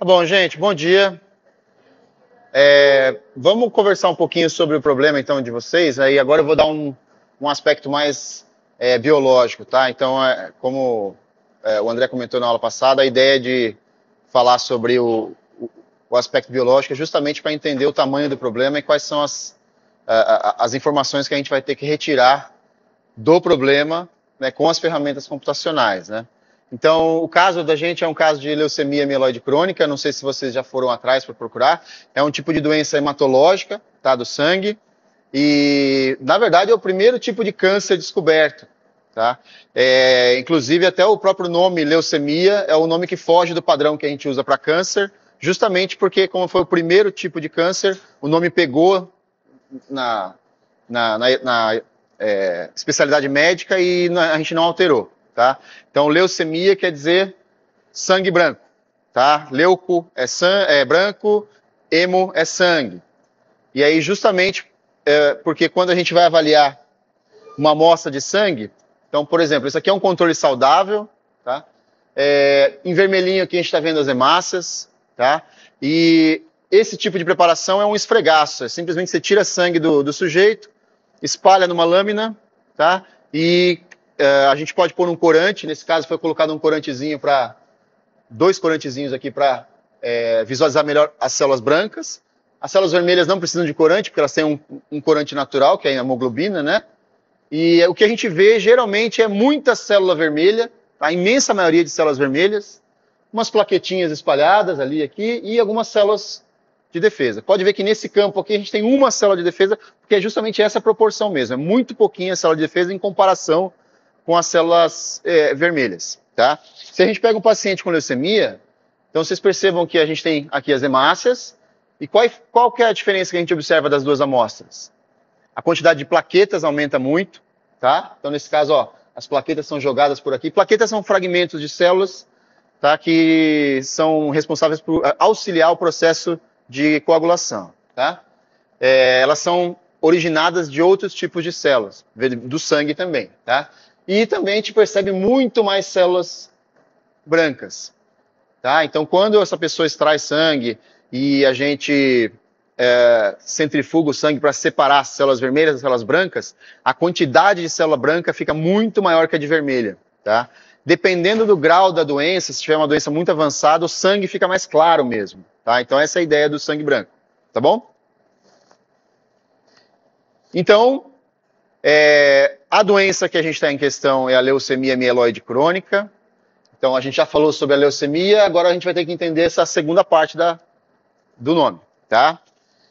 Tá bom, gente, bom dia. Vamos conversar um pouquinho sobre o problema, então, de vocês. Aí agora eu vou dar um aspecto mais biológico, tá? Então, o André comentou na aula passada, a ideia de falar sobre o aspecto biológico é justamente para entender o tamanho do problema e quais são as informações que a gente vai ter que retirar do problema, né, com as ferramentas computacionais, né? Então, o caso da gente é um caso de leucemia mieloide crônica, não sei se vocês já foram atrás para procurar, é um tipo de doença hematológica, tá, do sangue, e, na verdade, é o primeiro tipo de câncer descoberto, tá? Inclusive, até o próprio nome leucemia é o nome que foge do padrão que a gente usa para câncer, justamente porque, como foi o primeiro tipo de câncer, o nome pegou na especialidade médica e a gente não alterou, tá? Então, leucemia quer dizer sangue branco, tá? Leuco é branco, hemo é sangue. E aí, justamente, porque quando a gente vai avaliar uma amostra de sangue, então, por exemplo, isso aqui é um controle saudável, tá? Em vermelhinho aqui a gente está vendo as hemácias, tá? E esse tipo de preparação é um esfregaço, é simplesmente você tira sangue do sujeito, espalha numa lâmina, tá? E a gente pode pôr um corante, nesse caso foi colocado um corantezinho para, dois corantezinhos aqui para visualizar melhor as células brancas. As células vermelhas não precisam de corante, porque elas têm um corante natural, que é a hemoglobina, né? E o que a gente vê geralmente é muita célula vermelha, a imensa maioria de células vermelhas, umas plaquetinhas espalhadas ali aqui e algumas células de defesa. Pode ver que nesse campo aqui a gente tem uma célula de defesa, porque é justamente essa proporção mesmo. É muito pouquinha a célula de defesa em comparação com as células vermelhas, tá? Se a gente pega um paciente com leucemia, então vocês percebam que a gente tem aqui as hemácias, e qual que é a diferença que a gente observa das duas amostras? A quantidade de plaquetas aumenta muito, tá? Então nesse caso, ó, as plaquetas são jogadas por aqui. Plaquetas são fragmentos de células, tá? Que são responsáveis por auxiliar o processo de coagulação, tá? Elas são originadas de outros tipos de células, do sangue também, tá? E também a gente percebe muito mais células brancas, tá? Então, quando essa pessoa extrai sangue e a gente centrifuga o sangue para separar as células vermelhas das células brancas, a quantidade de célula branca fica muito maior que a de vermelha, tá? Dependendo do grau da doença, se tiver uma doença muito avançada, o sangue fica mais claro mesmo, tá? Então essa é a ideia do sangue branco, tá bom? Então, a doença que a gente está em questão é a leucemia mieloide crônica. Então a gente já falou sobre a leucemia, agora a gente vai ter que entender essa segunda parte do nome, tá?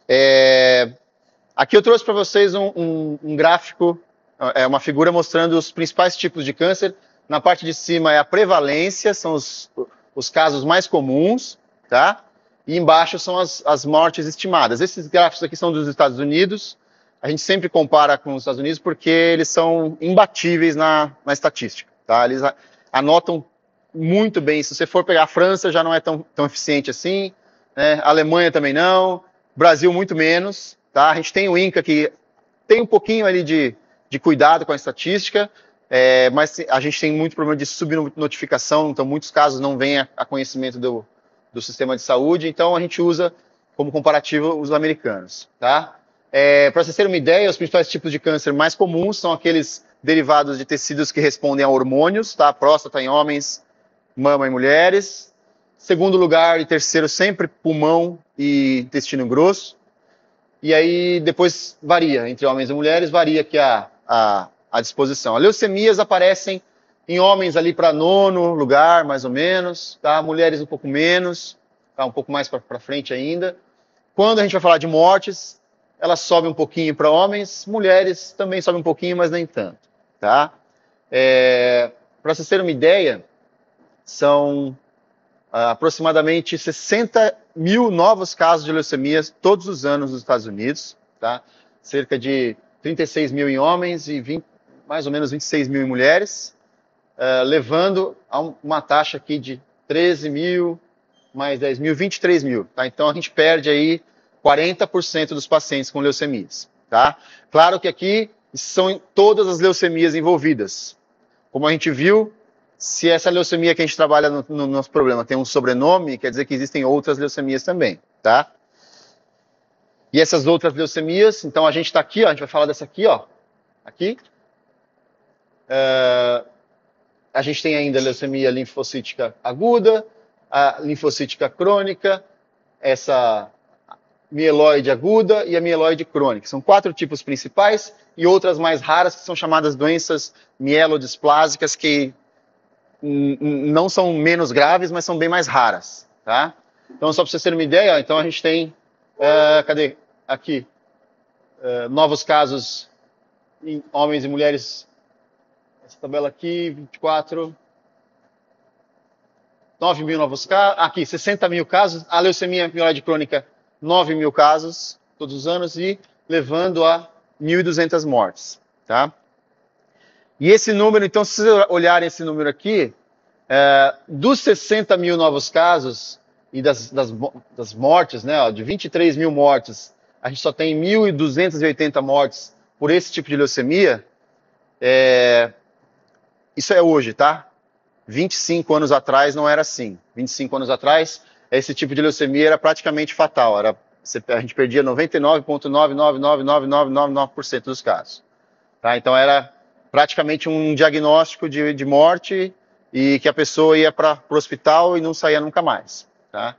Aqui eu trouxe para vocês um gráfico, uma figura mostrando os principais tipos de câncer. Na parte de cima é a prevalência, são os casos mais comuns, tá? E embaixo são as mortes estimadas. Esses gráficos aqui são dos Estados Unidos. A gente sempre compara com os Estados Unidos porque eles são imbatíveis na estatística, tá? Eles anotam muito bem. Se você for pegar a França, já não é tão eficiente assim, né? A Alemanha também não, Brasil muito menos, tá? A gente tem o INCA que tem um pouquinho ali de cuidado com a estatística, mas a gente tem muito problema de subnotificação, então muitos casos não vêm a conhecimento do sistema de saúde, então a gente usa como comparativo os americanos, tá? Para vocês terem uma ideia, os principais tipos de câncer mais comuns são aqueles derivados de tecidos que respondem a hormônios, tá? Próstata em homens, mama em mulheres. Segundo lugar e terceiro sempre pulmão e intestino grosso. E aí depois varia, entre homens e mulheres, varia aqui a disposição. As leucemias aparecem em homens ali para nono lugar, mais ou menos, tá? Mulheres um pouco menos, tá? Um pouco mais para frente ainda. Quando a gente vai falar de mortes, elas sobem um pouquinho para homens, mulheres também sobem um pouquinho, mas nem tanto, tá? Para vocês terem uma ideia, são aproximadamente 60 mil novos casos de leucemia todos os anos nos Estados Unidos, tá? Cerca de 36 mil em homens e mais ou menos 26 mil em mulheres, levando a uma taxa aqui de 13 mil, mais 10 mil, 23 mil, tá? Então a gente perde aí 40% dos pacientes com leucemias, tá? Claro que aqui são todas as leucemias envolvidas. Como a gente viu, Se essa leucemia que a gente trabalha no nosso problema tem um sobrenome, quer dizer que existem outras leucemias também, tá? E essas outras leucemias, então a gente está aqui, ó, a gente vai falar dessa aqui, ó. Aqui. A gente tem ainda a leucemia linfocítica aguda, a linfocítica crônica, essa mieloide aguda e a mieloide crônica. São 4 tipos principais e outras mais raras que são chamadas doenças mielodisplásicas, que não são menos graves, mas são bem mais raras, tá? Então, só para vocês terem uma ideia, ó, então a gente tem, cadê? Aqui, novos casos em homens e mulheres. Essa tabela aqui, 24, 9 mil novos casos, aqui, 60 mil casos, a leucemia mieloide crônica, 9 mil casos todos os anos e levando a 1.200 mortes, tá? E esse número, então, se vocês olharem esse número aqui, dos 60 mil novos casos e das mortes, né, ó, de 23 mil mortes, a gente só tem 1.280 mortes por esse tipo de leucemia. Isso é hoje, tá? 25 anos atrás não era assim. 25 anos atrás, esse tipo de leucemia era praticamente fatal. A gente perdia 99,9999999% dos casos. Tá? Então era praticamente um diagnóstico de morte e que a pessoa ia para o hospital e não saía nunca mais. Tá?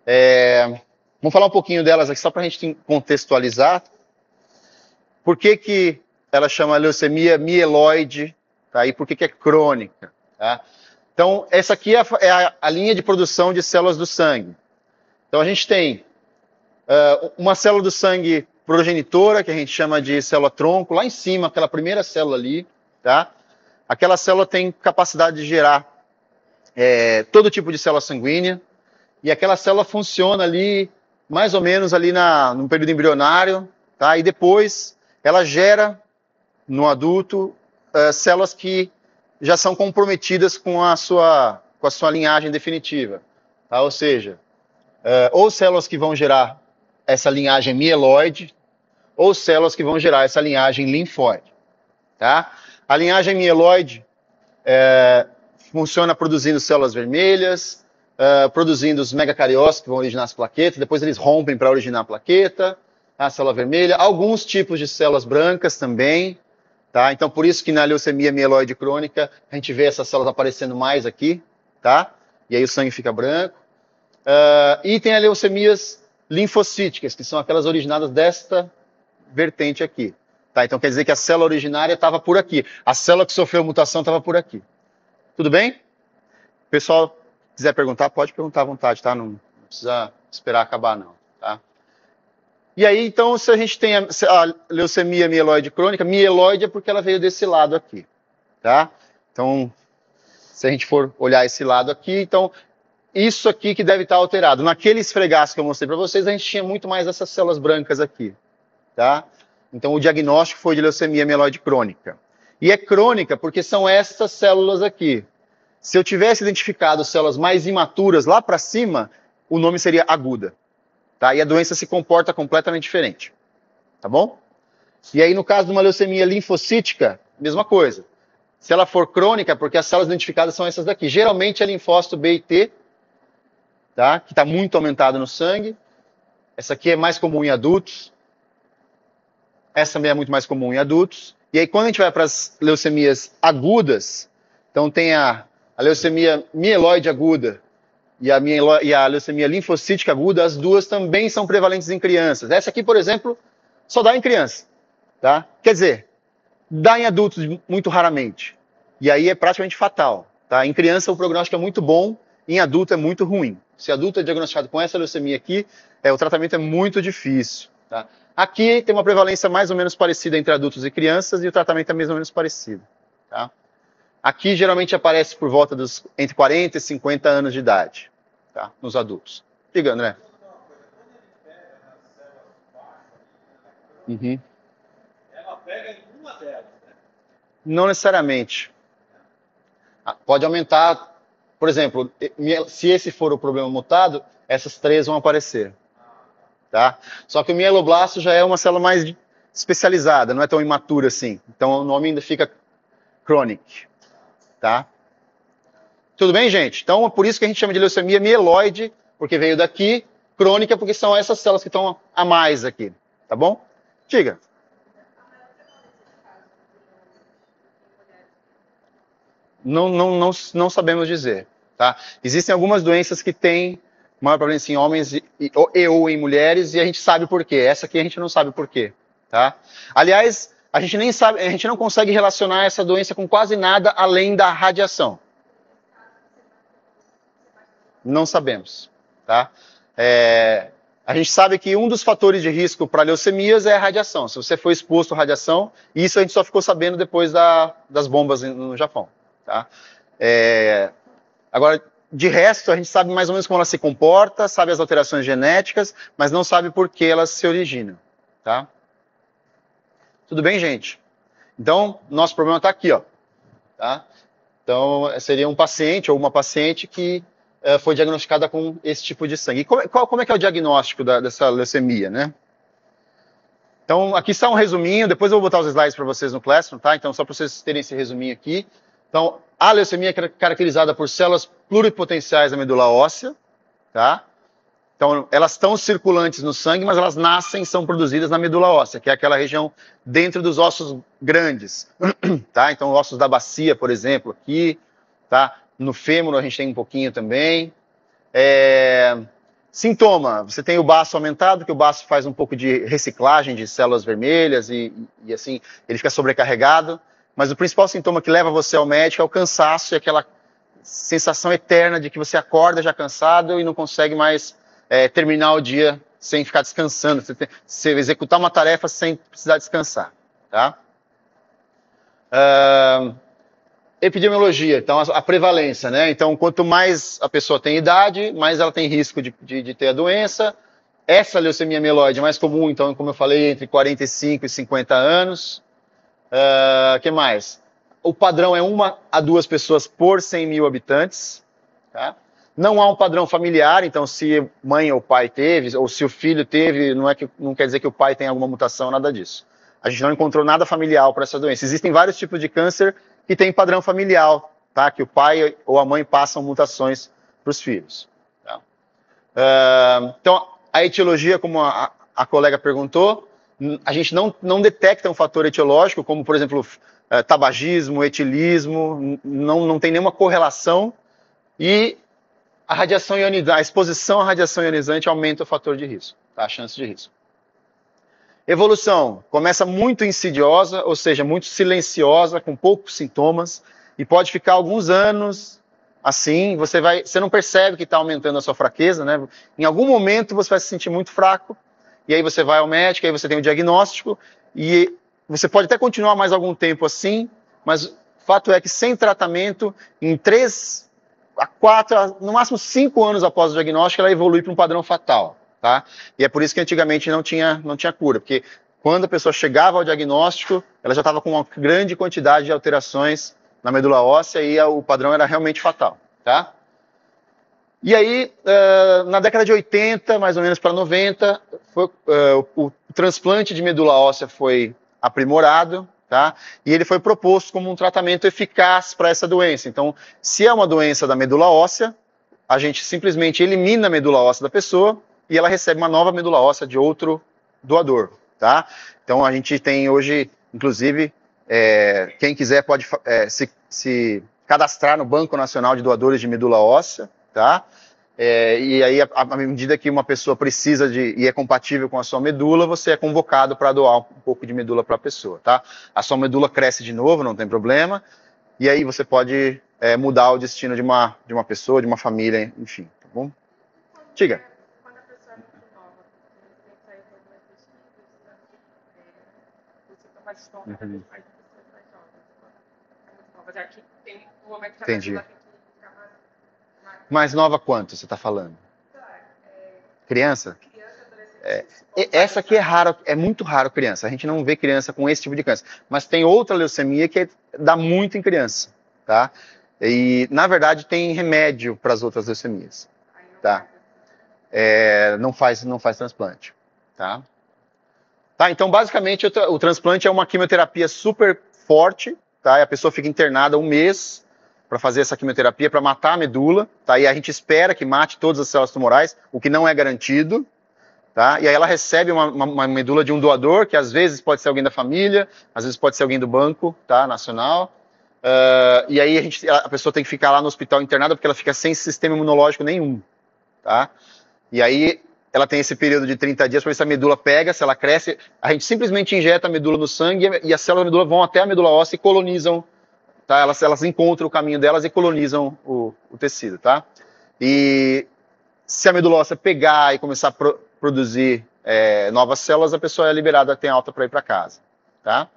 Vamos falar um pouquinho delas aqui, só para a gente contextualizar. Por que ela chama leucemia mieloide? Tá? E por que é crônica? Tá? Então, essa aqui é a linha de produção de células do sangue. Então, a gente tem uma célula do sangue progenitora, que a gente chama de célula-tronco, lá em cima, aquela primeira célula ali. Tá? Aquela célula tem capacidade de gerar todo tipo de célula sanguínea, e aquela célula funciona ali, mais ou menos ali no período embrionário, tá? E depois ela gera, no adulto, células que já são comprometidas com a sua linhagem definitiva. Tá? Ou seja, ou células que vão gerar essa linhagem mieloide, ou células que vão gerar essa linhagem linfóide. Tá? A linhagem mieloide funciona produzindo células vermelhas, produzindo os megacariócitos que vão originar as plaquetas, depois eles rompem para originar a plaqueta, a célula vermelha, alguns tipos de células brancas também. Tá? Então, por isso que na leucemia mieloide crônica, a gente vê essas células aparecendo mais aqui, tá? E aí o sangue fica branco. E tem as leucemias linfocíticas, que são aquelas originadas desta vertente aqui. Tá? Então, quer dizer que a célula originária estava por aqui. A célula que sofreu mutação estava por aqui. Tudo bem? O pessoal quiser perguntar, pode perguntar à vontade, tá? Não precisa esperar acabar, não. Tá? E aí, então, se a gente tem a leucemia mieloide crônica, mieloide é porque ela veio desse lado aqui, tá? Então, se a gente for olhar esse lado aqui, então, isso aqui que deve estar alterado. Naquele esfregaço que eu mostrei para vocês, a gente tinha muito mais essas células brancas aqui, tá? Então, o diagnóstico foi de leucemia mieloide crônica. E é crônica porque são essas células aqui. Se eu tivesse identificado células mais imaturas lá para cima, o nome seria aguda. Tá? E a doença se comporta completamente diferente. Tá bom? E aí, no caso de uma leucemia linfocítica, mesma coisa. Se ela for crônica, porque as células identificadas são essas daqui. Geralmente é linfócito B e T, tá? Que está muito aumentado no sangue. Essa aqui é mais comum em adultos. Essa também é muito mais comum em adultos. E aí, quando a gente vai para as leucemias agudas, então tem a leucemia mieloide aguda, e a leucemia linfocítica aguda, as duas também são prevalentes em crianças. Essa aqui, por exemplo, só dá em criança. Tá? Quer dizer, dá em adultos muito raramente. E aí é praticamente fatal. Tá? Em criança o prognóstico é muito bom, em adulto é muito ruim. Se adulto é diagnosticado com essa leucemia aqui, o tratamento é muito difícil. Tá? Aqui tem uma prevalência mais ou menos parecida entre adultos e crianças, e o tratamento é mais ou menos parecido. Tá? Aqui geralmente aparece por volta dos entre 40 e 50 anos de idade, tá? Nos adultos. Diga, André. Uhum. Ela pega em uma delas, né? Não necessariamente. Pode aumentar, por exemplo, se esse for o problema mutado, essas 3 vão aparecer. Tá? Só que o mieloblasto já é uma célula mais especializada, não é tão imatura assim. Então o nome ainda fica chronic. Tá? Tudo bem, gente? Então, por isso que a gente chama de leucemia mieloide, porque veio daqui, crônica, porque são essas células que estão a mais aqui, tá bom? Diga. Não sabemos dizer, tá? Existem algumas doenças que têm maior prevalência em homens ou em mulheres, e a gente sabe por quê. Essa aqui a gente não sabe por quê, tá? Aliás, a gente nem sabe, a gente não consegue relacionar essa doença com quase nada além da radiação. Não sabemos, tá? A gente sabe que um dos fatores de risco para leucemias é a radiação. Se você foi exposto à radiação, isso a gente só ficou sabendo depois das bombas no Japão, tá? Agora, de resto, a gente sabe mais ou menos como ela se comporta, sabe as alterações genéticas, mas não sabe por que elas se originam, tá? Tudo bem, gente? Então, nosso problema está aqui, ó, tá? Então, seria um paciente ou uma paciente que foi diagnosticada com esse tipo de sangue. E como é que é o diagnóstico dessa leucemia, né? Então, aqui está um resuminho, depois eu vou botar os slides para vocês no Classroom, tá? Então, só para vocês terem esse resuminho aqui. Então, a leucemia é caracterizada por células pluripotenciais da medula óssea, tá? Então, elas estão circulantes no sangue, mas elas nascem e são produzidas na medula óssea, que é aquela região dentro dos ossos grandes, tá? Então, ossos da bacia, por exemplo, aqui, tá? No fêmur a gente tem um pouquinho também. Sintoma, você tem o baço aumentado, que o baço faz um pouco de reciclagem de células vermelhas e assim, ele fica sobrecarregado. Mas o principal sintoma que leva você ao médico é o cansaço e aquela sensação eterna de que você acorda já cansado e não consegue mais terminar o dia sem ficar descansando, você executar uma tarefa sem precisar descansar, tá? Epidemiologia, então a prevalência, né? Então, quanto mais a pessoa tem idade, mais ela tem risco de ter a doença. Essa leucemia mieloide é mais comum, então, como eu falei, entre 45 e 50 anos. Que mais? O padrão é 1 a 2 pessoas por 100 mil habitantes. Tá? Não há um padrão familiar, então se mãe ou pai teve, ou se o filho teve, não quer dizer que o pai tem alguma mutação, nada disso. A gente não encontrou nada familiar para essa doença. Existem vários tipos de câncer que tem padrão familiar, tá? Que o pai ou a mãe passam mutações para os filhos. Tá? Então, a etiologia, como a colega perguntou, a gente não detecta um fator etiológico, como, por exemplo, tabagismo, etilismo, não tem nenhuma correlação, e a radiação ionizante, a exposição à radiação ionizante aumenta o fator de risco, tá? A chance de risco. Evolução, começa muito insidiosa, ou seja, muito silenciosa, com poucos sintomas, e pode ficar alguns anos assim, você não percebe que está aumentando a sua fraqueza, né? Em algum momento você vai se sentir muito fraco, e aí você vai ao médico, aí você tem o diagnóstico, e você pode até continuar mais algum tempo assim, mas o fato é que sem tratamento, em 3 a 4, no máximo 5 anos após o diagnóstico, ela evolui para um padrão fatal. Tá? E é por isso que antigamente não tinha cura, porque quando a pessoa chegava ao diagnóstico, ela já estava com uma grande quantidade de alterações na medula óssea e o padrão era realmente fatal. Tá? E aí, na década de 80, mais ou menos para 90, o transplante de medula óssea foi aprimorado, tá? E ele foi proposto como um tratamento eficaz para essa doença. Então, se é uma doença da medula óssea, a gente simplesmente elimina a medula óssea da pessoa e ela recebe uma nova medula óssea de outro doador, tá? Então a gente tem hoje, inclusive, quem quiser pode se cadastrar no Banco Nacional de Doadores de Medula Óssea, tá? E aí, à medida que uma pessoa precisa e é compatível com a sua medula, você é convocado para doar um pouco de medula para a pessoa, tá? A sua medula cresce de novo, não tem problema, e aí você pode mudar o destino de uma pessoa, de uma família, enfim, tá bom? Diga. Uhum. Entendi. Mais nova quanto você está falando? Criança? Essa aqui é raro, é muito raro criança. A gente não vê criança com esse tipo de câncer. Mas tem outra leucemia que dá muito em criança, tá? E, na verdade, tem remédio para as outras leucemias, tá? Não faz transplante, tá? Tá, então, basicamente, o transplante é uma quimioterapia super forte, tá? E a pessoa fica internada 1 mês, para fazer essa quimioterapia, para matar a medula, tá? E a gente espera que mate todas as células tumorais, o que não é garantido, tá? E aí ela recebe uma medula de um doador, que às vezes pode ser alguém da família, às vezes pode ser alguém do banco, tá? Nacional. E aí a pessoa tem que ficar lá no hospital internada, porque ela fica sem sistema imunológico nenhum, tá? E aí ela tem esse período de 30 dias para ver se a medula pega, se ela cresce. A gente simplesmente injeta a medula no sangue e as células da medula vão até a medula óssea e colonizam, tá? Elas encontram o caminho delas e colonizam o tecido, tá? E se a medula óssea pegar e começar a produzir novas células, a pessoa é liberada, tem alta para ir para casa, tá?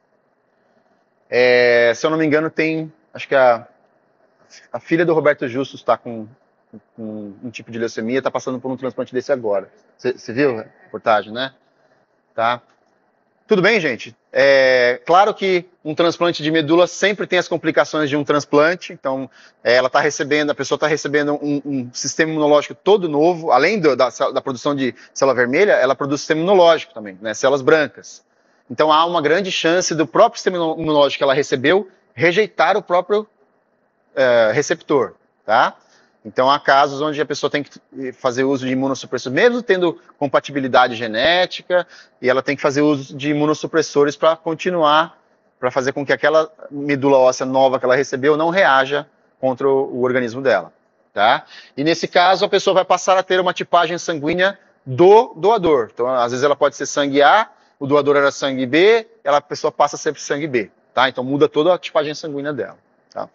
Se eu não me engano, acho que a filha do Roberto Justus está com um tipo de leucemia, está passando por um transplante desse agora. Você viu a reportagem, né? Tá. Tudo bem, gente? Claro que um transplante de medula sempre tem as complicações de um transplante, então a pessoa está recebendo um sistema imunológico todo novo, além da produção de célula vermelha, ela produz sistema imunológico também, né, células brancas. Então há uma grande chance do próprio sistema imunológico que ela recebeu rejeitar o próprio receptor, tá? Então há casos onde a pessoa tem que fazer uso de imunossupressores, mesmo tendo compatibilidade genética, e ela tem que fazer uso de imunossupressores para continuar, para fazer com que aquela medula óssea nova que ela recebeu não reaja contra o organismo dela, tá? E nesse caso a pessoa vai passar a ter uma tipagem sanguínea do doador. Então às vezes ela pode ser sangue A, o doador era sangue B, a pessoa passa a ser sangue B, tá? Então muda toda a tipagem sanguínea dela, tá?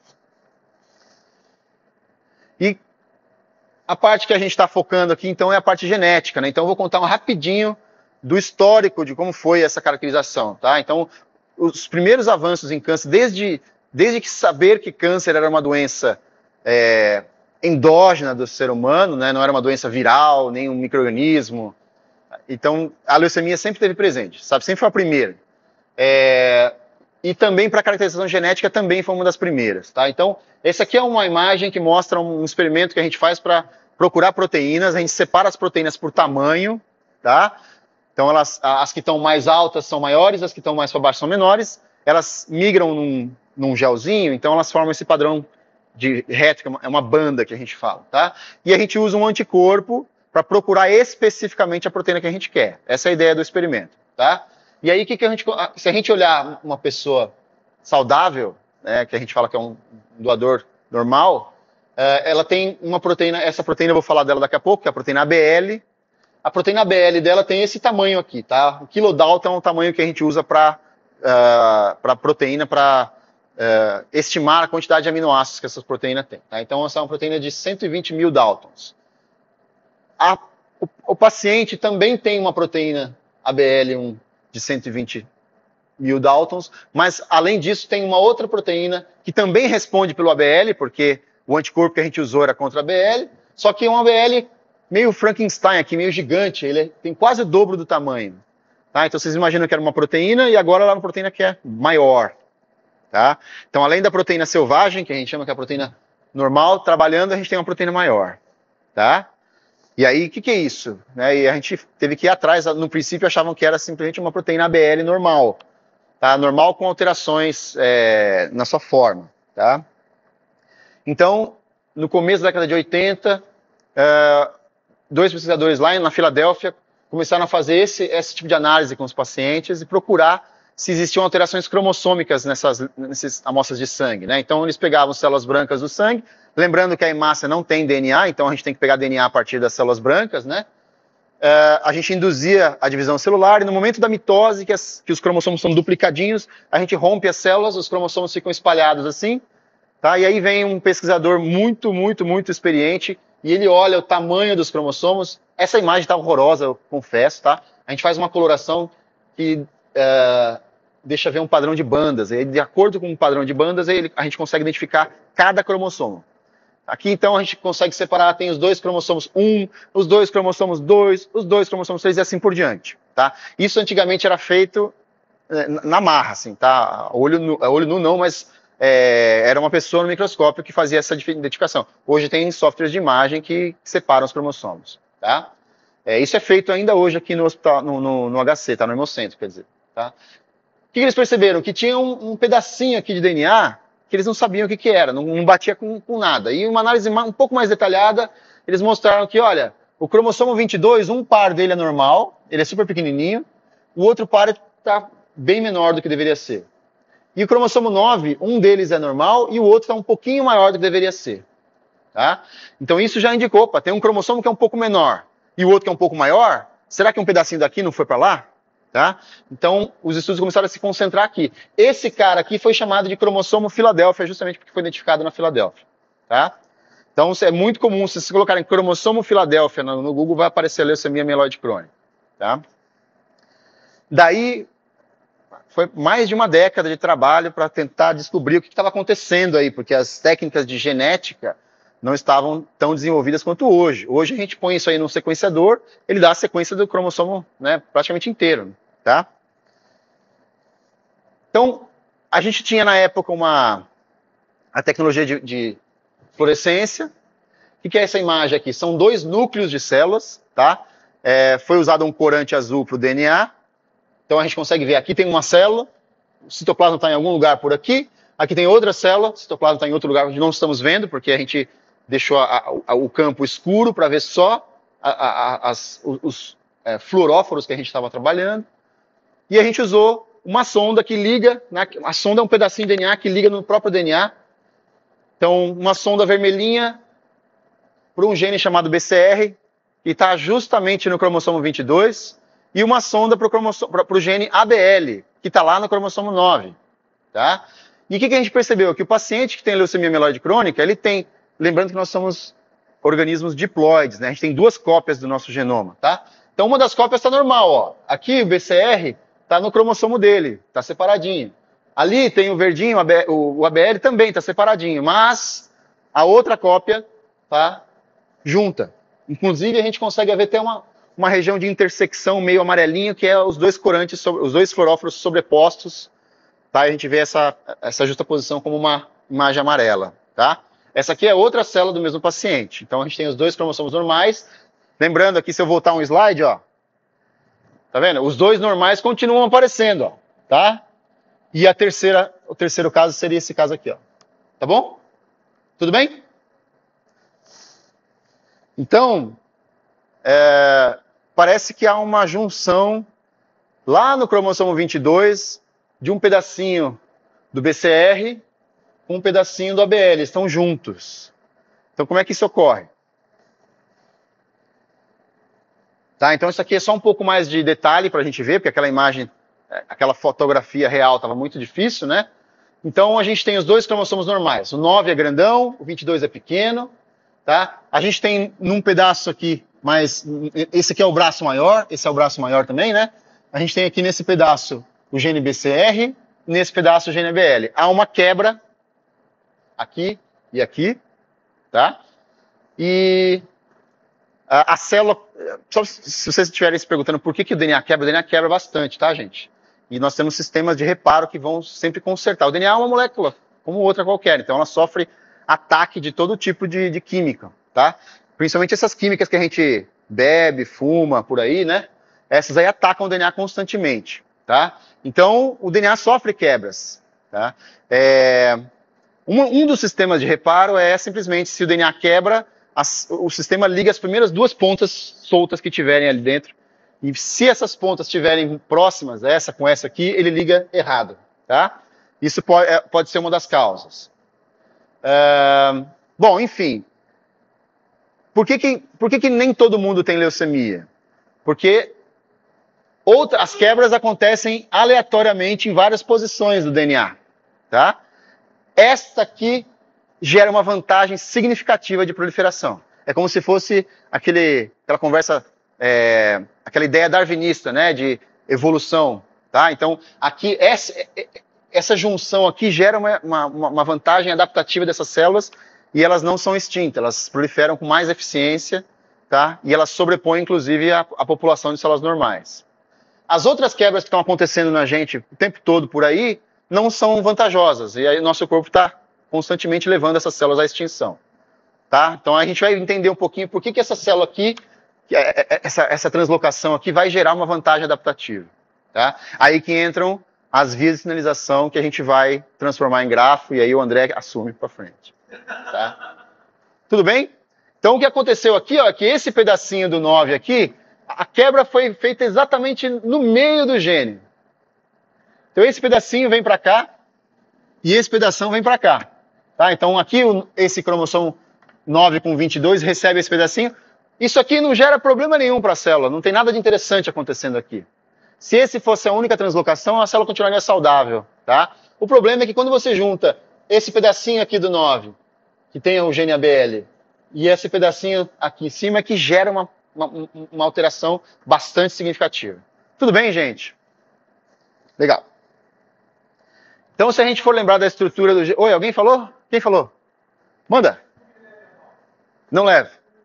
E a parte que a gente está focando aqui, então, é a parte genética, né? Então, eu vou contar rapidinho do histórico de como foi essa caracterização, tá? Então, os primeiros avanços em câncer, desde que saber que câncer era uma doença endógena do ser humano, né? Não era uma doença viral, nem um micro-organismo. Então, a leucemia sempre esteve presente, sabe? Sempre foi a primeira. E também para a caracterização genética também foi uma das primeiras, tá? Então, essa aqui é uma imagem que mostra um experimento que a gente faz para procurar proteínas. A gente separa as proteínas por tamanho, tá? Então, as que estão mais altas são maiores, as que estão mais para baixo são menores. Elas migram num gelzinho, então elas formam esse padrão de reto, é uma banda que a gente fala, tá? E a gente usa um anticorpo para procurar especificamente a proteína que a gente quer. Essa é a ideia do experimento, tá? E aí, se a gente olhar uma pessoa saudável, né, que a gente fala que é um doador normal, ela tem uma proteína, essa proteína eu vou falar dela daqui a pouco, que é a proteína ABL. A proteína ABL dela tem esse tamanho aqui, tá? O kilodalton é o tamanho que a gente usa para proteína, para estimar a quantidade de aminoácidos que essa proteína tem, tá? Então, essa é uma proteína de 120 mil daltons. O paciente também tem uma proteína ABL1 de 120 mil daltons, mas além disso tem uma outra proteína que também responde pelo ABL, porque o anticorpo que a gente usou era contra a ABL, só que é um ABL meio Frankenstein aqui, meio gigante, ele tem quase o dobro do tamanho, tá? Então vocês imaginam que era uma proteína e agora ela é uma proteína que é maior, tá? Então além da proteína selvagem, que a gente chama que é a proteína normal, trabalhando a gente tem uma proteína maior, tá? E aí, o que é isso? E a gente teve que ir atrás, no princípio achavam que era simplesmente uma proteína ABL normal, tá? Normal com alterações na sua forma, tá? Então, no começo da década de 80, dois pesquisadores lá na Filadélfia começaram a fazer esse tipo de análise com os pacientes e procurar se existiam alterações cromossômicas nessas amostras de sangue, né? Então, eles pegavam células brancas do sangue, lembrando que a hemácia não tem DNA, então a gente tem que pegar DNA a partir das células brancas, né? A gente induzia a divisão celular e no momento da mitose, que os cromossomos são duplicadinhos, a gente rompe as células, os cromossomos ficam espalhados assim, tá? E aí vem um pesquisador muito, muito, muito experiente e ele olha o tamanho dos cromossomos. Essa imagem está horrorosa, eu confesso, tá? A gente faz uma coloração que deixa ver um padrão de bandas. E de acordo com o padrão de bandas, a gente consegue identificar cada cromossomo. Aqui, então, a gente consegue separar, tem os dois cromossomos 1, os dois cromossomos 2, os dois cromossomos 3 e assim por diante, tá? Isso antigamente era feito na marra, assim, tá? Olho nu não, mas era uma pessoa no microscópio que fazia essa identificação. Hoje tem softwares de imagem que separam os cromossomos, tá? Isso é feito ainda hoje aqui no hospital, no HC, tá? No Hemocentro, quer dizer, tá? O que eles perceberam? Que tinha um pedacinho aqui de DNA que eles não sabiam o que era, não batia com nada. E uma análise um pouco mais detalhada, eles mostraram que, olha, o cromossomo 22, um par dele é normal, ele é super pequenininho, o outro par está bem menor do que deveria ser. E o cromossomo 9, um deles é normal e o outro está um pouquinho maior do que deveria ser. Tá? Então isso já indicou, opa, tem um cromossomo que é um pouco menor e o outro que é um pouco maior, será que um pedacinho daqui não foi para lá? Tá? Então os estudos começaram a se concentrar aqui. Esse cara aqui foi chamado de cromossomo Filadélfia, justamente porque foi identificado na Filadélfia. Tá? Então é muito comum, se vocês colocarem cromossomo Filadélfia no Google, vai aparecer a leucemia mieloide crônica. Tá? Daí foi mais de uma década de trabalho para tentar descobrir o que estava acontecendo aí, porque as técnicas de genética não estavam tão desenvolvidas quanto hoje. Hoje a gente põe isso aí num sequenciador, ele dá a sequência do cromossomo, né, praticamente inteiro. Tá? Então, a gente tinha na época a tecnologia de fluorescência. O que é essa imagem aqui? São dois núcleos de células. Tá? Foi usado um corante azul para o DNA. Então a gente consegue ver, aqui tem uma célula, o citoplasma está em algum lugar por aqui, aqui tem outra célula, o citoplasma está em outro lugar onde não estamos vendo, porque a gente deixou o campo escuro para ver só os fluoróforos que a gente estava trabalhando. E a gente usou uma sonda que liga, a sonda é um pedacinho de DNA que liga no próprio DNA. Então, uma sonda vermelhinha para um gene chamado BCR, que está justamente no cromossomo 22, e uma sonda para o gene ABL, que está lá no cromossomo 9. Tá? E o que a gente percebeu? Que o paciente que tem leucemia mieloide crônica, ele tem, lembrando que nós somos organismos diploides, né? A gente tem duas cópias do nosso genoma. Tá? Então uma das cópias está normal. Ó. Aqui o BCR está no cromossomo dele, está separadinho. Ali tem o verdinho, o ABL também está separadinho, mas a outra cópia está junta. Inclusive a gente consegue ver até uma região de intersecção meio amarelinho, que é os dois corantes, os dois fluoróforos sobrepostos. Tá? A gente vê essa justaposição como uma imagem amarela. Tá? Essa aqui é outra célula do mesmo paciente. Então a gente tem os dois cromossomos normais. Lembrando aqui, se eu voltar um slide, ó, tá vendo? Os dois normais continuam aparecendo, ó, tá? E o terceiro caso seria esse caso aqui, ó. Tá bom? Tudo bem? Então, parece que há uma junção lá no cromossomo 22 de um pedacinho do BCR com um pedacinho do ABL, eles estão juntos. Então como é que isso ocorre? Tá, então isso aqui é só um pouco mais de detalhe para a gente ver, porque aquela imagem, aquela fotografia real estava muito difícil, né? Então a gente tem os dois cromossomos normais, o 9 é grandão, o 22 é pequeno, tá? A gente tem num pedaço aqui, mas esse aqui é o braço maior, esse é o braço maior também, né? A gente tem aqui nesse pedaço o gene BCR, nesse pedaço o gene ABL. Há uma quebra aqui e aqui, tá? E a célula, só se vocês estiverem se perguntando por que o DNA quebra bastante, tá, gente? E nós temos sistemas de reparo que vão sempre consertar. O DNA é uma molécula, como outra qualquer, então ela sofre ataque de todo tipo de química, tá? Principalmente essas químicas que a gente bebe, fuma, por aí, né? Essas aí atacam o DNA constantemente, tá? Então, o DNA sofre quebras, tá? Um dos sistemas de reparo é simplesmente, se o DNA quebra, o sistema liga as primeiras duas pontas soltas que tiverem ali dentro, e se essas pontas estiverem próximas, essa com essa aqui, ele liga errado, tá? Isso pode ser uma das causas. Bom, enfim, por que nem todo mundo tem leucemia? Porque as quebras acontecem aleatoriamente em várias posições do DNA, tá? Esta aqui gera uma vantagem significativa de proliferação. É como se fosse aquela conversa, aquela ideia darwinista, né, de evolução, tá? Então, aqui, essa junção aqui gera uma vantagem adaptativa dessas células e elas não são extintas, elas proliferam com mais eficiência, tá? E elas sobrepõem, inclusive, a população de células normais. As outras quebras que estão acontecendo na gente o tempo todo por aí não são vantajosas, e aí o nosso corpo está constantemente levando essas células à extinção. Tá? Então a gente vai entender um pouquinho por que essa célula aqui, essa translocação aqui vai gerar uma vantagem adaptativa. Tá? Aí que entram as vias de sinalização que a gente vai transformar em grafo, e aí o André assume para frente. Tá? Tudo bem? Então o que aconteceu aqui, ó, é que esse pedacinho do 9 aqui, a quebra foi feita exatamente no meio do gene. Então esse pedacinho vem para cá, e esse pedação vem para cá. Tá? Então aqui esse cromossomo 9 com 22 recebe esse pedacinho. Isso aqui não gera problema nenhum para a célula, não tem nada de interessante acontecendo aqui. Se esse fosse a única translocação, a célula continuaria saudável, tá? O problema é que quando você junta esse pedacinho aqui do 9, que tem o gene ABL, e esse pedacinho aqui em cima, é que gera uma alteração bastante significativa. Tudo bem, gente? Legal. Então, se a gente for lembrar da estrutura do gene... Oi, alguém falou? Quem falou? Manda. Não leve.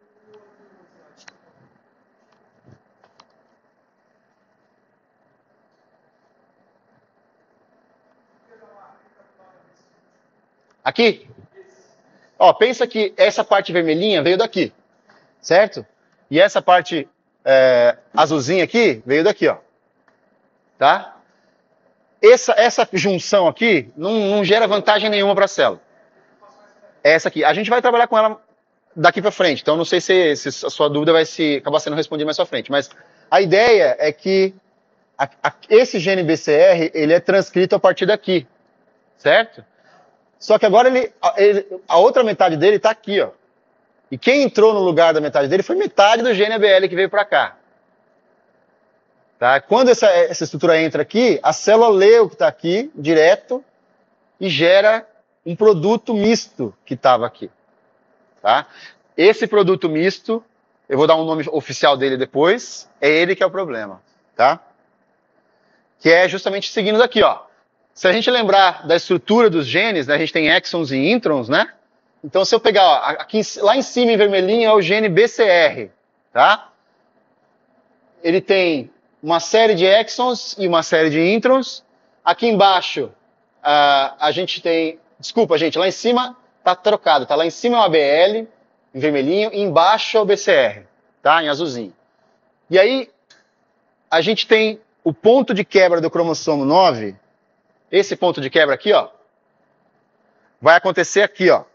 Aqui? Ó, pensa que essa parte vermelhinha veio daqui, certo? E essa parte azulzinha aqui veio daqui, ó. Tá? Essa junção aqui não gera vantagem nenhuma para a célula. Essa aqui. A gente vai trabalhar com ela daqui para frente, então não sei se a sua dúvida vai acabar sendo respondida mais para frente, mas a ideia é que esse gene BCR, ele é transcrito a partir daqui, certo? Só que agora a outra metade dele está aqui, ó. E quem entrou no lugar da metade dele foi metade do gene ABL que veio para cá. Tá? Quando essa estrutura entra aqui, a célula lê o que está aqui, direto, e gera um produto misto que estava aqui. Tá? Esse produto misto, eu vou dar um nome oficial dele depois, é ele que é o problema. Tá? Que é justamente seguindo daqui, ó. Se a gente lembrar da estrutura dos genes, né, a gente tem exons e introns, né? Então, se eu pegar, ó, aqui, lá em cima em vermelhinho é o gene BCR, tá? Ele tem uma série de exons e uma série de introns. Aqui embaixo, a gente tem... Desculpa, gente, lá em cima tá trocado, tá? Lá em cima é o ABL, em vermelhinho, e embaixo é o BCR, tá? Em azulzinho. E aí, a gente tem o ponto de quebra do cromossomo 9... Esse ponto de quebra aqui, ó, vai acontecer aqui, ó.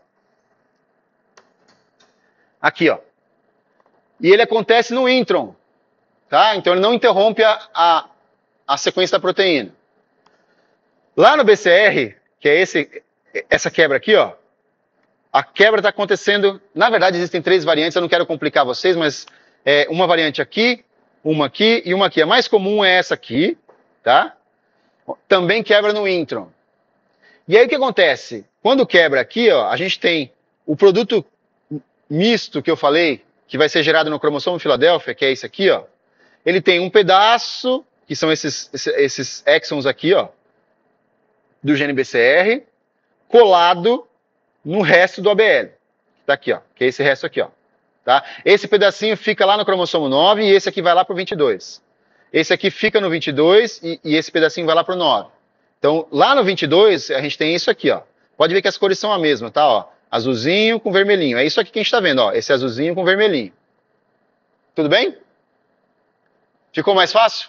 Aqui, ó. E ele acontece no intron, tá? Então ele não interrompe a sequência da proteína. Lá no BCR, que é essa quebra aqui, ó, a quebra está acontecendo... Na verdade, existem 3 variantes, eu não quero complicar vocês, mas uma variante aqui, uma aqui e uma aqui. A mais comum é essa aqui, tá? Também quebra no intron. E aí o que acontece? Quando quebra aqui, ó, a gente tem o produto misto que eu falei, que vai ser gerado no cromossomo Filadélfia, que é esse aqui, ó. Ele tem um pedaço, que são esses exons aqui, ó, do gene BCR, colado no resto do ABL. Que tá aqui, ó, que é esse resto aqui, ó. Tá? Esse pedacinho fica lá no cromossomo 9 e esse aqui vai lá pro 22. Esse aqui fica no 22 e esse pedacinho vai lá para o 9. Então, lá no 22, a gente tem isso aqui, ó. Pode ver que as cores são a mesma, tá? Ó, azulzinho com vermelhinho. É isso aqui que a gente está vendo, ó. Esse azulzinho com vermelhinho. Tudo bem? Ficou mais fácil?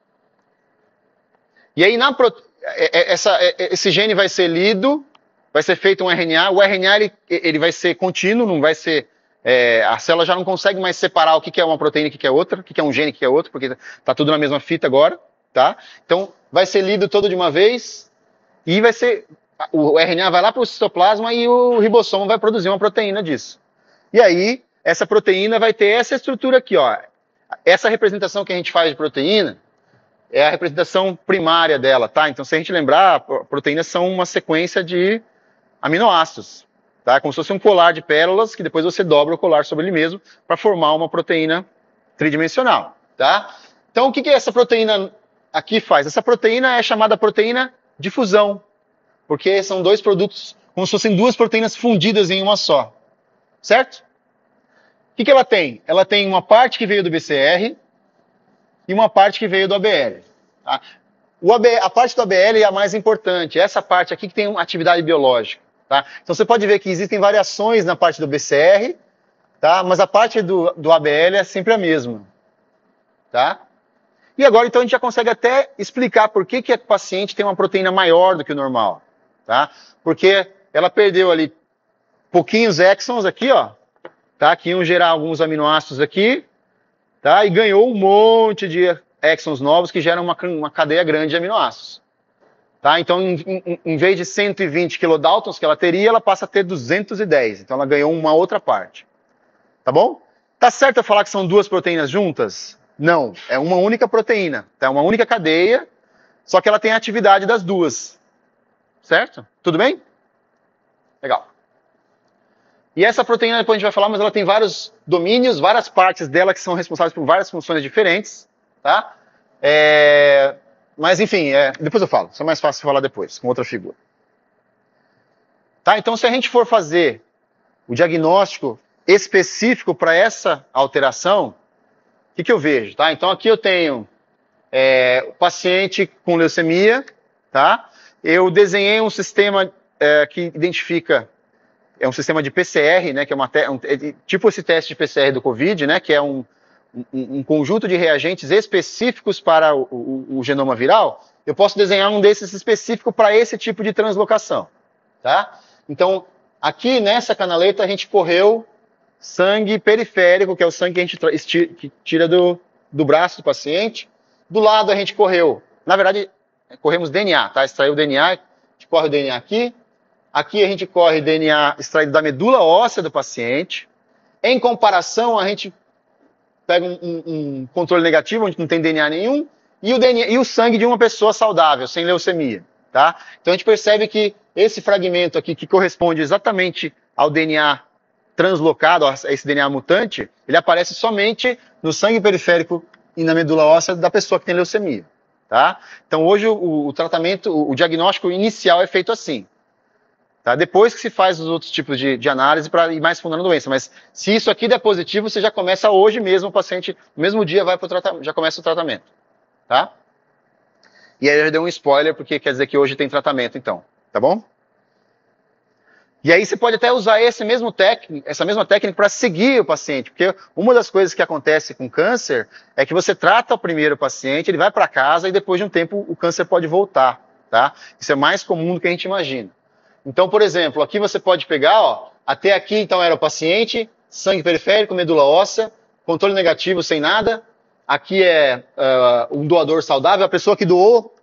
E aí, esse gene vai ser lido, vai ser feito um RNA. O RNA ele vai ser contínuo, não vai ser... a célula já não consegue mais separar o que é uma proteína e o que é outra, o que é um gene e o que é outro, porque está tudo na mesma fita agora, tá? Então, vai ser lido todo de uma vez e vai ser... O RNA vai lá para o citoplasma e o ribossomo vai produzir uma proteína disso. E aí, essa proteína vai ter essa estrutura aqui, ó. Essa representação que a gente faz de proteína é a representação primária dela, tá? Então, se a gente lembrar, proteínas são uma sequência de aminoácidos. Tá? Como se fosse um colar de pérolas que depois você dobra o colar sobre ele mesmo para formar uma proteína tridimensional. Tá? Então, o que essa proteína aqui faz? Essa proteína é chamada proteína de fusão, porque são 2 produtos, como se fossem 2 proteínas fundidas em uma só. Certo? O que ela tem? Ela tem uma parte que veio do BCR e uma parte que veio do ABL. Tá? A parte do ABL é a mais importante, essa parte aqui que tem uma atividade biológica. Tá? Então você pode ver que existem variações na parte do BCR, tá? Mas a parte do ABL é sempre a mesma. Tá? E agora, então, a gente já consegue até explicar por que que a paciente tem uma proteína maior do que o normal, tá? Porque ela perdeu ali pouquinhos exons aqui, ó, tá? Que iam gerar alguns aminoácidos aqui, tá? E ganhou um monte de exons novos que geram uma cadeia grande de aminoácidos. Tá? Então, em vez de 120 kilodaltons que ela teria, ela passa a ter 210. Então, ela ganhou uma outra parte. Tá bom? Tá certo eu falar que são duas proteínas juntas? Não. É uma única proteína. Tá? É uma única cadeia, só que ela tem a atividade das duas. Certo? Tudo bem? Legal. E essa proteína, depois a gente vai falar, mas ela tem vários domínios, várias partes dela que são responsáveis por várias funções diferentes. Tá? Mas, enfim, depois eu falo. Isso é mais fácil falar depois, com outra figura. Tá? Então, se a gente for fazer o diagnóstico específico para essa alteração, o que eu vejo? Tá? Então, aqui eu tenho o paciente com leucemia. Tá? Eu desenhei um sistema que identifica, é um sistema de PCR, né, que é tipo esse teste de PCR do COVID, né, que é um conjunto de reagentes específicos para o genoma viral. Eu posso desenhar um desses específico para esse tipo de translocação. Tá? Então, aqui nessa canaleta a gente correu sangue periférico, que é o sangue que a gente tira do braço do paciente. Do lado a gente correu, na verdade, corremos DNA, tá? Extraiu o DNA, a gente corre o DNA aqui. Aqui a gente corre DNA extraído da medula óssea do paciente. Em comparação, a gente pega um controle negativo, onde não tem DNA nenhum, e o sangue de uma pessoa saudável, sem leucemia. Tá? Então a gente percebe que esse fragmento aqui, que corresponde exatamente ao DNA translocado, a esse DNA mutante, ele aparece somente no sangue periférico e na medula óssea da pessoa que tem leucemia. Tá? Então hoje o tratamento, o diagnóstico inicial é feito assim. Tá? Depois que se faz os outros tipos de análise para ir mais fundo na doença. Mas se isso aqui der positivo, você já começa hoje mesmo, o paciente, no mesmo dia, já começa o tratamento. Tá? E aí eu já dei um spoiler, porque quer dizer que hoje tem tratamento, então. Tá bom? E aí você pode até usar essa mesma técnica para seguir o paciente. Porque uma das coisas que acontece com câncer é que você trata o primeiro paciente, ele vai para casa e depois de um tempo o câncer pode voltar. Tá? Isso é mais comum do que a gente imagina. Então, por exemplo, aqui você pode pegar, ó, até aqui então era o paciente, sangue periférico, medula óssea, controle negativo sem nada. Aqui é um doador saudável, a pessoa que doou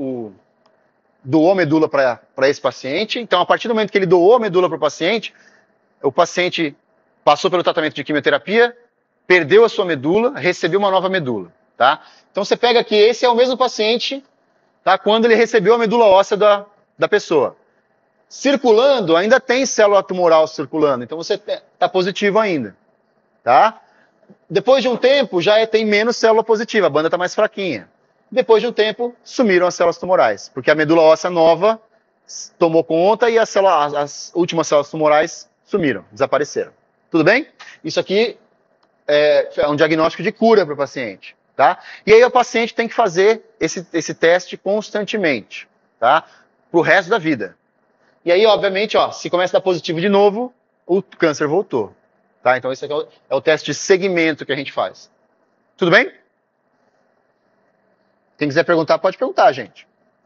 medula para esse paciente. Então, a partir do momento que ele doou a medula para o paciente passou pelo tratamento de quimioterapia, perdeu a sua medula, recebeu uma nova medula. Tá? Então, você pega aqui, esse é o mesmo paciente, tá, quando ele recebeu a medula óssea da pessoa. Circulando, ainda tem célula tumoral circulando, então você está positivo ainda. Tá? Depois de um tempo, já tem menos célula positiva, a banda está mais fraquinha. Depois de um tempo, sumiram as células tumorais, porque a medula óssea nova tomou conta e as últimas células tumorais sumiram, desapareceram. Tudo bem? Isso aqui é um diagnóstico de cura para o paciente. Tá? E aí o paciente tem que fazer esse teste constantemente, tá? Para o resto da vida. E aí, obviamente, ó, se começa a dar positivo de novo, o câncer voltou. Tá? Então, esse aqui é o teste de segmento que a gente faz. Tudo bem? Quem quiser perguntar, pode perguntar, gente.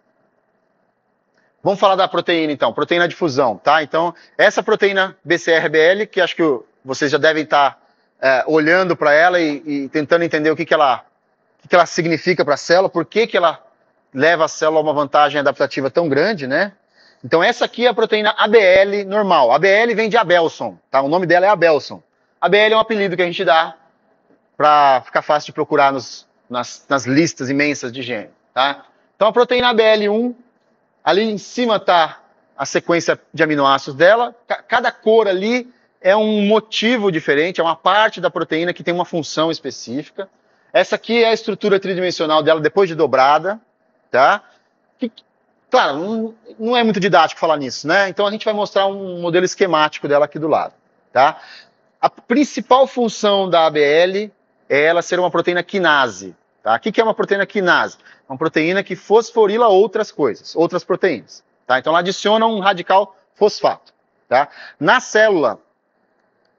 Vamos falar da proteína, então. Proteína de fusão, tá? Então, essa proteína BCR-ABL, que acho que vocês já devem estar olhando para ela e tentando entender o que ela significa para a célula, por que ela leva a célula a uma vantagem adaptativa tão grande, né? Então essa aqui é a proteína ABL normal. ABL vem de Abelson, tá? O nome dela é Abelson. ABL é um apelido que a gente dá para ficar fácil de procurar nas listas imensas de gene, tá? Então a proteína ABL1, ali em cima está a sequência de aminoácidos dela. Cada cor ali é um motivo diferente, é uma parte da proteína que tem uma função específica. Essa aqui é a estrutura tridimensional dela depois de dobrada, tá? Claro, não é muito didático falar nisso, né? Então a gente vai mostrar um modelo esquemático dela aqui do lado, tá? A principal função da ABL é ela ser uma proteína quinase, tá? O que é uma proteína quinase? É uma proteína que fosforila outras coisas, outras proteínas, tá? Então ela adiciona um radical fosfato, tá? Na célula,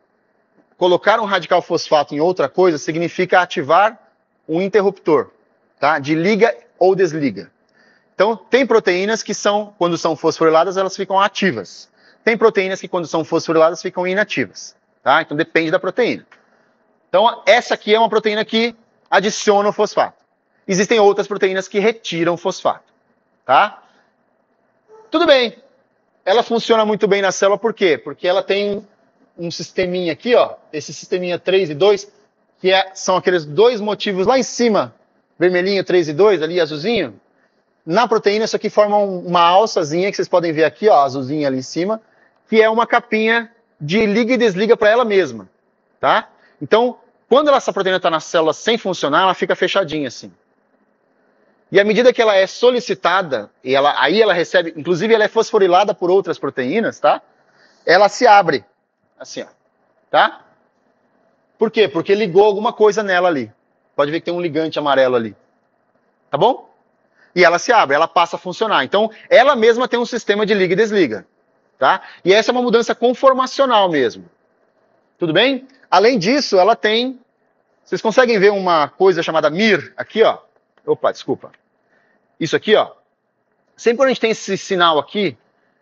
colocar um radical fosfato em outra coisa significa ativar um interruptor, tá? De liga ou desliga. Então, tem proteínas que são, quando são fosforiladas, elas ficam ativas. Tem proteínas que, quando são fosforiladas, ficam inativas. Tá? Então, depende da proteína. Então, essa aqui é uma proteína que adiciona o fosfato. Existem outras proteínas que retiram o fosfato. Tá? Tudo bem. Ela funciona muito bem na célula, por quê? Porque ela tem um sisteminha aqui, ó, esse sisteminha 3 e 2, que são aqueles dois motivos lá em cima, vermelhinho 3 e 2, ali azulzinho. Na proteína, isso aqui forma uma alçazinha, que vocês podem ver aqui, ó, azulzinha ali em cima, que é uma capinha de liga e desliga para ela mesma, tá? Então, quando essa proteína está na célula sem funcionar, ela fica fechadinha assim. E à medida que ela é solicitada, e aí ela recebe, inclusive ela é fosforilada por outras proteínas, tá? Ela se abre, assim, ó, tá? Por quê? Porque ligou alguma coisa nela ali. Pode ver que tem um ligante amarelo ali. Tá bom? E ela se abre, ela passa a funcionar. Então, ela mesma tem um sistema de liga e desliga. Tá? E essa é uma mudança conformacional mesmo. Tudo bem? Além disso, ela tem... Vocês conseguem ver uma coisa chamada MIR aqui, ó? Opa, desculpa. Isso aqui, ó. Sempre quando a gente tem esse sinal aqui,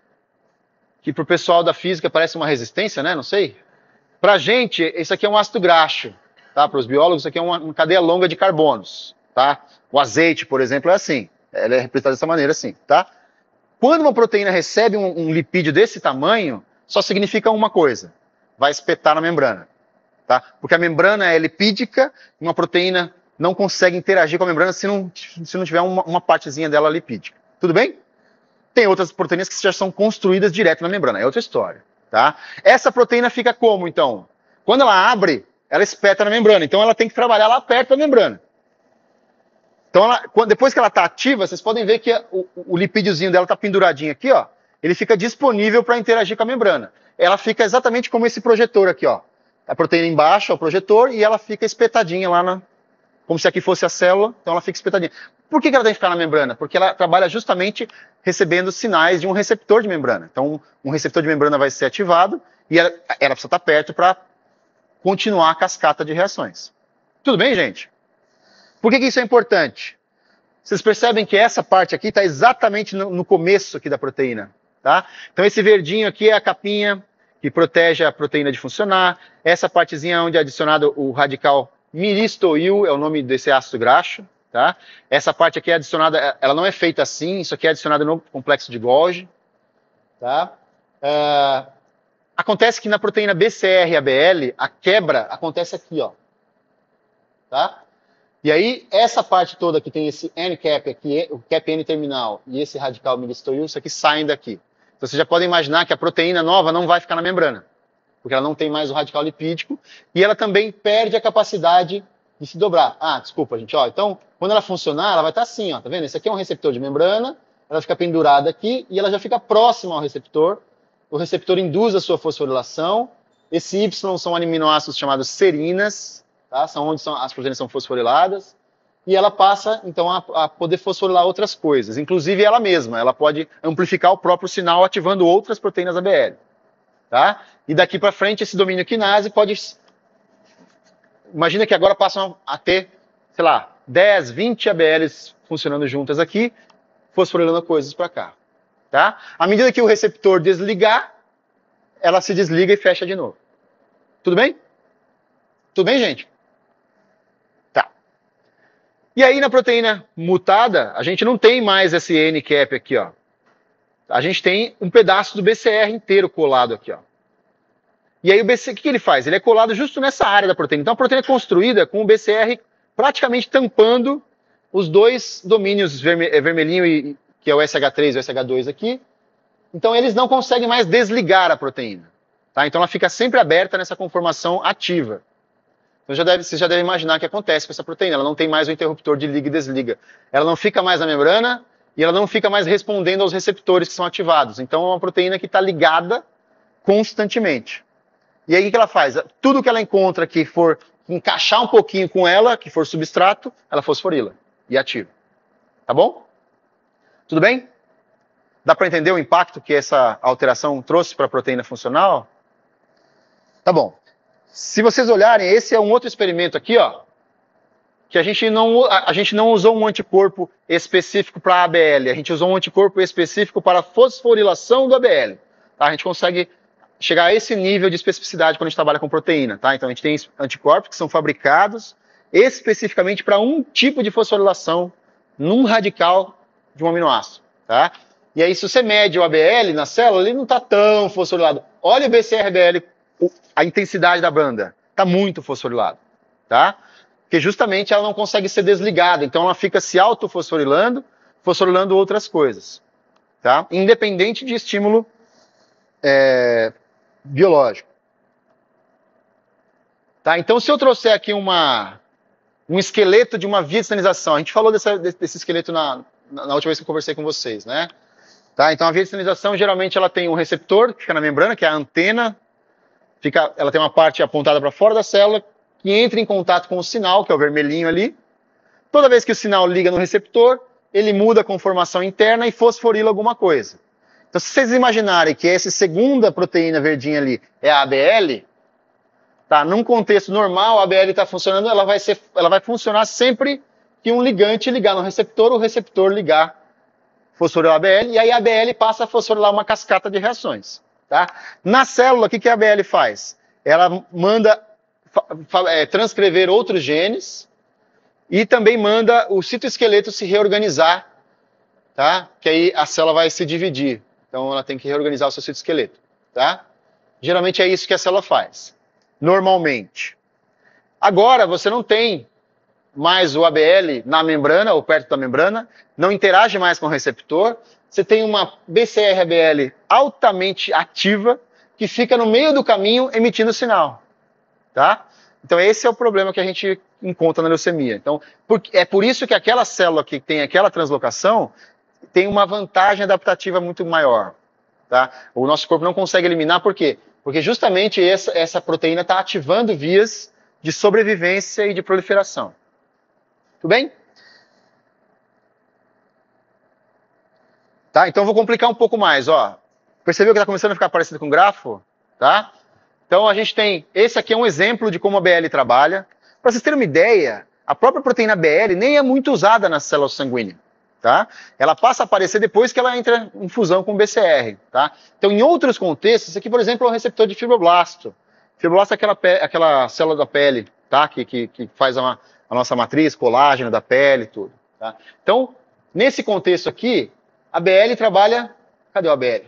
que pro pessoal da física parece uma resistência, né? Não sei. Pra gente, isso aqui é um ácido graxo. Tá? Para os biólogos, isso aqui é uma cadeia longa de carbonos. Tá? O azeite, por exemplo, é assim. Ela é representada dessa maneira assim, tá? Quando uma proteína recebe um lipídio desse tamanho, só significa uma coisa. Vai espetar na membrana, tá? Porque a membrana é lipídica, e uma proteína não consegue interagir com a membrana se não tiver uma partezinha dela lipídica. Tudo bem? Tem outras proteínas que já são construídas direto na membrana, é outra história, tá? Essa proteína fica como, então? Quando ela abre, ela espeta na membrana, então ela tem que trabalhar lá perto da membrana. Então, depois que ela está ativa, vocês podem ver que o lipídiozinho dela está penduradinho aqui, ó. Ele fica disponível para interagir com a membrana. Ela fica exatamente como esse projetor aqui, ó. A proteína embaixo é o projetor e ela fica espetadinha lá, como se aqui fosse a célula, então ela fica espetadinha. Por que ela tem que ficar na membrana? Porque ela trabalha justamente recebendo sinais de um receptor de membrana. Então, um receptor de membrana vai ser ativado e ela precisa estar perto para continuar a cascata de reações. Tudo bem, gente? Por que isso é importante? Vocês percebem que essa parte aqui está exatamente no começo aqui da proteína. Tá? Então esse verdinho aqui é a capinha que protege a proteína de funcionar. Essa partezinha onde é adicionado o radical miristoil, é o nome desse ácido graxo. Tá? Essa parte aqui é adicionada, ela não é feita assim, isso aqui é adicionado no complexo de Golgi. Tá? Acontece que na proteína BCR-ABL, a quebra acontece aqui, ó. Tá? E aí, essa parte toda que tem esse N-cap aqui, o cap N-terminal e esse radical miristoil, isso aqui saem daqui. Então, vocês já podem imaginar que a proteína nova não vai ficar na membrana, porque ela não tem mais o radical lipídico e ela também perde a capacidade de se dobrar. Ah, desculpa, gente, ó. Então, quando ela funcionar, ela vai estar assim, ó, tá vendo? Esse aqui é um receptor de membrana, ela fica pendurada aqui e ela já fica próxima ao receptor. O receptor induz a sua fosforilação. Esse Y são aminoácidos chamados serinas, tá? São onde as proteínas são fosforiladas, e ela passa, então, a poder fosforilar outras coisas, inclusive ela mesma. Ela pode amplificar o próprio sinal ativando outras proteínas ABL. Tá? E daqui para frente, esse domínio quinase pode... Imagina que agora passam a ter, sei lá, 10, 20 ABLs funcionando juntas aqui, fosforilando coisas para cá. Tá? À medida que o receptor desligar, ela se desliga e fecha de novo. Tudo bem? Tudo bem, gente? E aí, na proteína mutada, a gente não tem mais esse N-cap aqui, ó. A gente tem um pedaço do BCR inteiro colado aqui, ó. E aí, o que ele faz? Ele é colado justo nessa área da proteína. Então, a proteína é construída com o BCR praticamente tampando os dois domínios vermelhinho, que é o SH3 e o SH2 aqui. Então, eles não conseguem mais desligar a proteína. Tá? Então, ela fica sempre aberta nessa conformação ativa. Então você já deve imaginar o que acontece com essa proteína. Ela não tem mais o interruptor de liga e desliga. Ela não fica mais na membrana e ela não fica mais respondendo aos receptores que são ativados. Então é uma proteína que está ligada constantemente. E aí o que ela faz? Tudo que ela encontra que for encaixar um pouquinho com ela, que for substrato, ela fosforila e ativa. Tá bom? Tudo bem? Dá para entender o impacto que essa alteração trouxe para a proteína funcional? Tá bom. Se vocês olharem, esse é um outro experimento aqui, ó, que a gente não usou um anticorpo específico para a ABL, a gente usou um anticorpo específico para a fosforilação do ABL. Tá? A gente consegue chegar a esse nível de especificidade quando a gente trabalha com proteína. Tá? Então a gente tem anticorpos que são fabricados especificamente para um tipo de fosforilação num radical de um aminoácido. Tá? E aí, se você mede o ABL na célula, ele não está tão fosforilado. Olha o BCR-ABL, a intensidade da banda. Está muito fosforilado. Tá? Porque justamente ela não consegue ser desligada. Então ela fica se autofosforilando, fosforilando outras coisas. Tá? Independente de estímulo biológico. Tá? Então, se eu trouxer aqui um esqueleto de uma via de sinalização, a gente falou desse esqueleto na última vez que eu conversei com vocês, né? Tá? Então, a via de sinalização, geralmente, ela tem um receptor, que fica na membrana, que é a antena, ela tem uma parte apontada para fora da célula, que entra em contato com o sinal, que é o vermelhinho ali. Toda vez que o sinal liga no receptor, ele muda a conformação interna e fosforila alguma coisa. Então, se vocês imaginarem que essa segunda proteína verdinha ali é a ABL, tá? Num contexto normal, a ABL está funcionando, ela vai funcionar sempre que um ligante ligar no receptor, o receptor ligar, fosforilar a ABL, e aí a ABL passa a fosforilar uma cascata de reações. Tá? Na célula, o que a ABL faz? Ela manda transcrever outros genes e também manda o citoesqueleto se reorganizar, tá? Que aí a célula vai se dividir. Então ela tem que reorganizar o seu citoesqueleto. Tá? Geralmente é isso que a célula faz, normalmente. Agora, você não tem mais o ABL na membrana ou perto da membrana, não interage mais com o receptor, você tem uma BCR-ABL altamente ativa que fica no meio do caminho emitindo sinal. Tá? Então esse é o problema que a gente encontra na leucemia. Então, é por isso que aquela célula que tem aquela translocação tem uma vantagem adaptativa muito maior. Tá? O nosso corpo não consegue eliminar, por quê? Porque justamente essa proteína está ativando vias de sobrevivência e de proliferação. Tudo bem? Tá? Então eu vou complicar um pouco mais. Ó. Percebeu que está começando a ficar parecido com o grafo? Tá? Então a gente tem, esse aqui é um exemplo de como a BL trabalha. Para vocês terem uma ideia, a própria proteína BL nem é muito usada na célula sanguínea. Tá? Ela passa a aparecer depois que ela entra em fusão com o BCR. Tá? Então em outros contextos, isso aqui por exemplo é um receptor de fibroblasto. Fibroblasto é aquela célula da pele, tá? que faz a nossa matriz, colágeno da pele e tudo. Tá? Então, nesse contexto aqui, a BL trabalha... Cadê o ABL?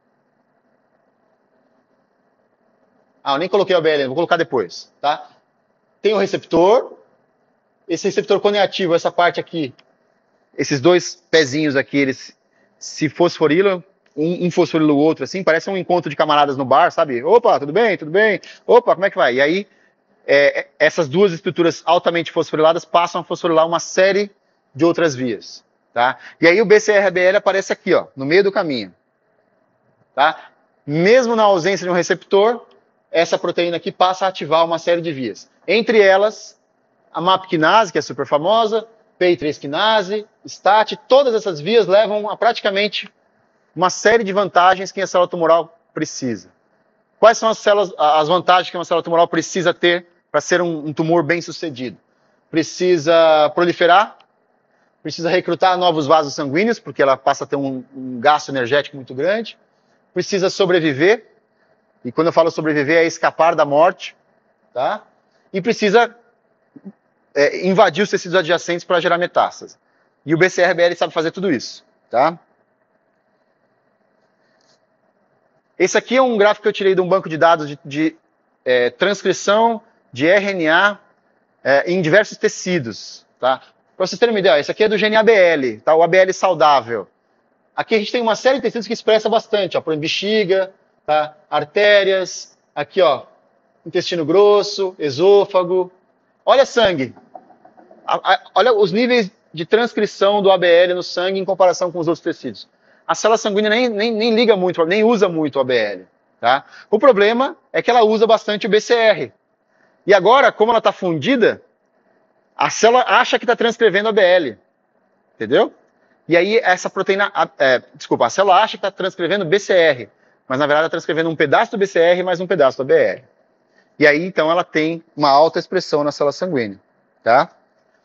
Ah, eu nem coloquei o ABL, vou colocar depois. Tá? Tem o receptor. Esse receptor, quando é ativo, essa parte aqui, esses dois pezinhos aqui, eles se fosforilam, um fosforila o outro, assim, parece um encontro de camaradas no bar, sabe? Opa, tudo bem? Tudo bem? Opa, como é que vai? E aí, essas duas estruturas altamente fosforiladas passam a fosforilar uma série de outras vias. Tá? E aí o BCR-ABL aparece aqui, ó, no meio do caminho. Tá? Mesmo na ausência de um receptor, essa proteína aqui passa a ativar uma série de vias. Entre elas, a MAP quinase, que é super famosa, PI3 quinase, STAT, todas essas vias levam a praticamente uma série de vantagens que a célula tumoral precisa. Quais são as vantagens que uma célula tumoral precisa ter para ser um tumor bem sucedido? Precisa proliferar, precisa recrutar novos vasos sanguíneos, porque ela passa a ter um gasto energético muito grande, precisa sobreviver, e quando eu falo sobreviver é escapar da morte, tá? E precisa invadir os tecidos adjacentes para gerar metástase. E o BCR-ABL sabe fazer tudo isso. Tá? Esse aqui é um gráfico que eu tirei de um banco de dados de transcrição de RNA em diversos tecidos. Tá? Para vocês terem uma ideia, esse aqui é do gene ABL, tá? O ABL saudável. Aqui a gente tem uma série de tecidos que expressa bastante, ó, por exemplo, bexiga, tá? Artérias, aqui ó, intestino grosso, esôfago. Olha sangue. Olha os níveis de transcrição do ABL no sangue em comparação com os outros tecidos. A célula sanguínea nem liga muito, nem usa muito o ABL. Tá? O problema é que ela usa bastante o BCR. E agora, como ela está fundida, a célula acha que está transcrevendo ABL. Entendeu? E aí essa proteína, a célula acha que está transcrevendo BCR, mas na verdade está transcrevendo um pedaço do BCR mais um pedaço do ABL. E aí então ela tem uma alta expressão na célula sanguínea. Tá?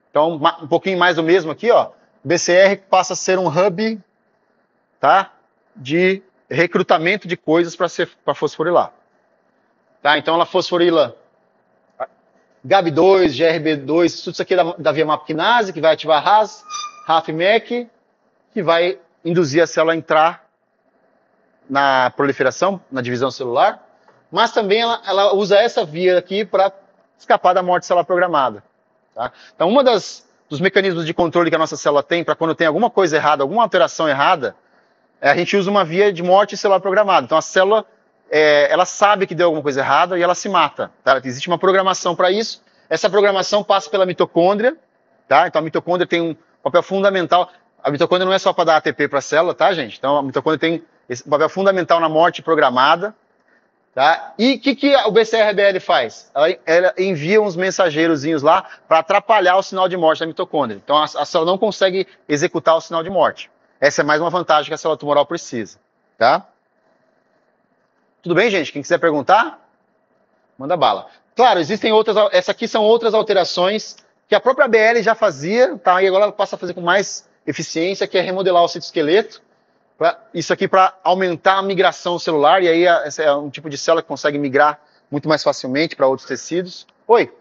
Então, um pouquinho mais do mesmo aqui, ó. BCR passa a ser um hub, tá? De recrutamento de coisas para fosforilar. Tá? Então, ela fosforila GAB2, GRB2, tudo isso aqui da via MAP quinase, que vai ativar RAS, RAF-MEC, que vai induzir a célula a entrar na proliferação, na divisão celular, mas também ela usa essa via aqui para escapar da morte celular programada. Tá? Então, dos mecanismos de controle que a nossa célula tem para quando tem alguma coisa errada, alguma alteração errada, a gente usa uma via de morte celular programada. Então, a célula, ela sabe que deu alguma coisa errada e ela se mata. Tá? Existe uma programação para isso. Essa programação passa pela mitocôndria. Tá? Então, a mitocôndria tem um papel fundamental. A mitocôndria não é só para dar ATP para a célula, tá, gente? Então, a mitocôndria tem esse papel fundamental na morte programada. Tá? E o que o BCR-ABL faz? Ela envia uns mensageirozinhos lá para atrapalhar o sinal de morte da mitocôndria. Então, a célula não consegue executar o sinal de morte. Essa é mais uma vantagem que a célula tumoral precisa. Tá? Tudo bem, gente? Quem quiser perguntar, manda bala. Claro, existem outras. Essas aqui são outras alterações que a própria ABL já fazia, tá? E agora ela passa a fazer com mais eficiência, que é remodelar o citoesqueleto. Isso aqui para aumentar a migração celular, e aí esse é um tipo de célula que consegue migrar muito mais facilmente para outros tecidos. Oi?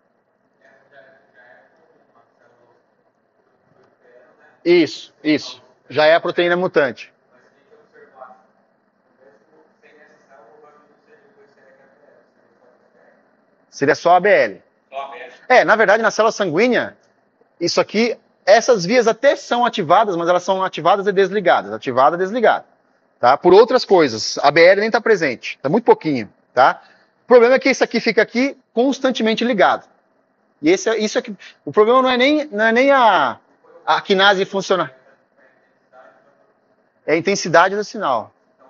Isso. Já é a proteína mutante. Seria só a ABL. Na verdade, na célula sanguínea, isso aqui, essas vias até são ativadas, mas elas são ativadas e desligadas. Ativada e desligada. Tá? Por outras coisas. A ABL nem está presente. Está muito pouquinho. Tá? O problema é que isso aqui fica aqui constantemente ligado. E isso aqui, o problema não é nem a quinase funcionar. É a intensidade do sinal.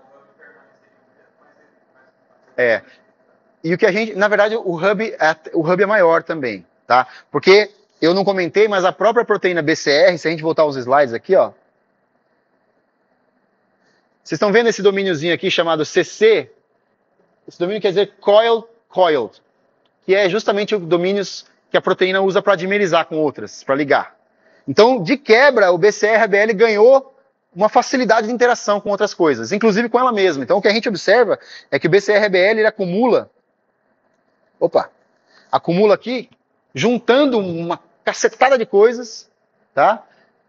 E o que a gente, na verdade, o hub é maior também, tá? Porque eu não comentei, mas a própria proteína BCR, se a gente voltar aos slides aqui, ó. Vocês estão vendo esse domíniozinho aqui chamado CC? Esse domínio quer dizer coiled, que é justamente o domínio que a proteína usa para dimerizar com outras, para ligar. Então, de quebra, o BCR-ABL ganhou uma facilidade de interação com outras coisas, inclusive com ela mesma. Então, o que a gente observa é que o BCR-ABL ele acumula aqui, juntando uma cacetada de coisas, tá?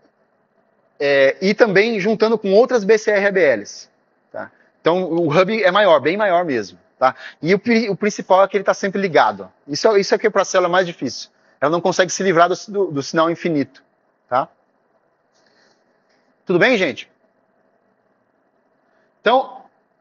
E também juntando com outras BCR-ABLs. Tá? Então, o hub é maior, bem maior mesmo. Tá? E o principal é que ele está sempre ligado. Isso aqui é para a célula mais difícil. Ela não consegue se livrar do sinal infinito. Tá? Tudo bem, gente? Então,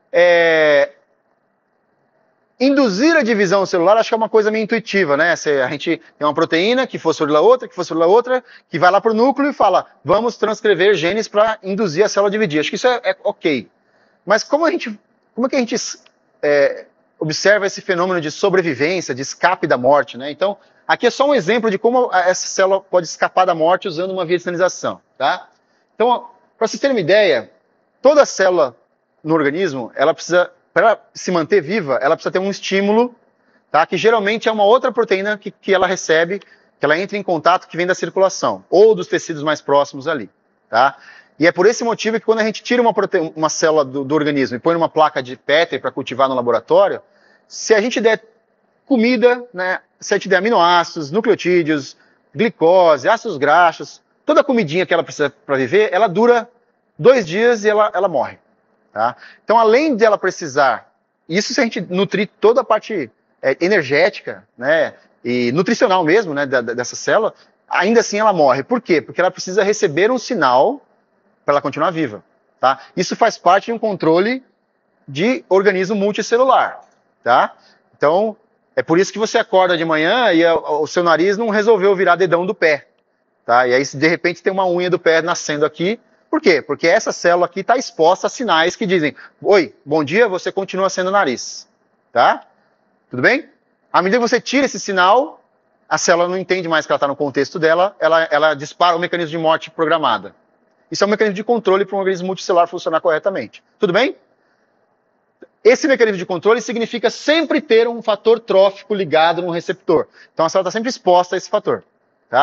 induzir a divisão celular, acho que é uma coisa meio intuitiva, né? A gente tem uma proteína que fosforila outra, que vai lá para o núcleo e fala, vamos transcrever genes para induzir a célula a dividir. Acho que isso é ok. Mas como é que a gente observa esse fenômeno de sobrevivência, de escape da morte, né? Então, aqui é só um exemplo de como essa célula pode escapar da morte usando uma via de sinalização, tá? Então, para vocês terem uma ideia, toda célula no organismo, ela precisa, para se manter viva, ela precisa ter um estímulo, tá? Que geralmente é uma outra proteína que ela recebe, que ela entra em contato, que vem da circulação, ou dos tecidos mais próximos ali, tá? E é por esse motivo que quando a gente tira uma célula do organismo e põe numa placa de Petri para cultivar no laboratório, se a gente der comida, né, se a gente der aminoácidos, nucleotídeos, glicose, ácidos graxos, toda a comidinha que ela precisa para viver, ela dura 2 dias e ela morre. Tá? Então, além de ela precisar, isso se a gente nutrir toda a parte energética, né, e nutricional mesmo, né, dessa célula, ainda assim ela morre. Por quê? Porque ela precisa receber um sinal para ela continuar viva. Tá? Isso faz parte de um controle de organismo multicelular. Tá? Então, é por isso que você acorda de manhã e o seu nariz não resolveu virar dedão do pé. Tá? E aí, de repente, tem uma unha do pé nascendo aqui. Por quê? Porque essa célula aqui está exposta a sinais que dizem, oi, bom dia, você continua sendo nariz. Tá? Tudo bem? À medida que você tira esse sinal, a célula não entende mais que ela está no contexto dela, ela dispara o mecanismo de morte programada. Isso é um mecanismo de controle para um organismo multicelular funcionar corretamente. Tudo bem? Esse mecanismo de controle significa sempre ter um fator trófico ligado num receptor. Então a célula está sempre exposta a esse fator. Tá?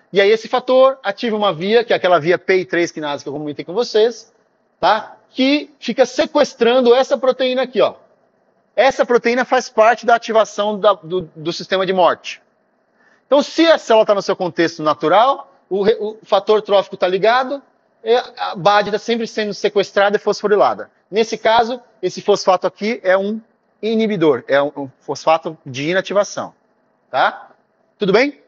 E aí esse fator ativa uma via, que é aquela via PI3 quinase que eu comentei com vocês, tá? Que fica sequestrando essa proteína aqui, ó. Essa proteína faz parte da ativação do sistema de morte. Então, se a célula está no seu contexto natural, o fator trófico está ligado, a BAD está sempre sendo sequestrada e fosforilada. Nesse caso, esse fosfato aqui é um inibidor, é um fosfato de inativação. Tá? Tudo bem?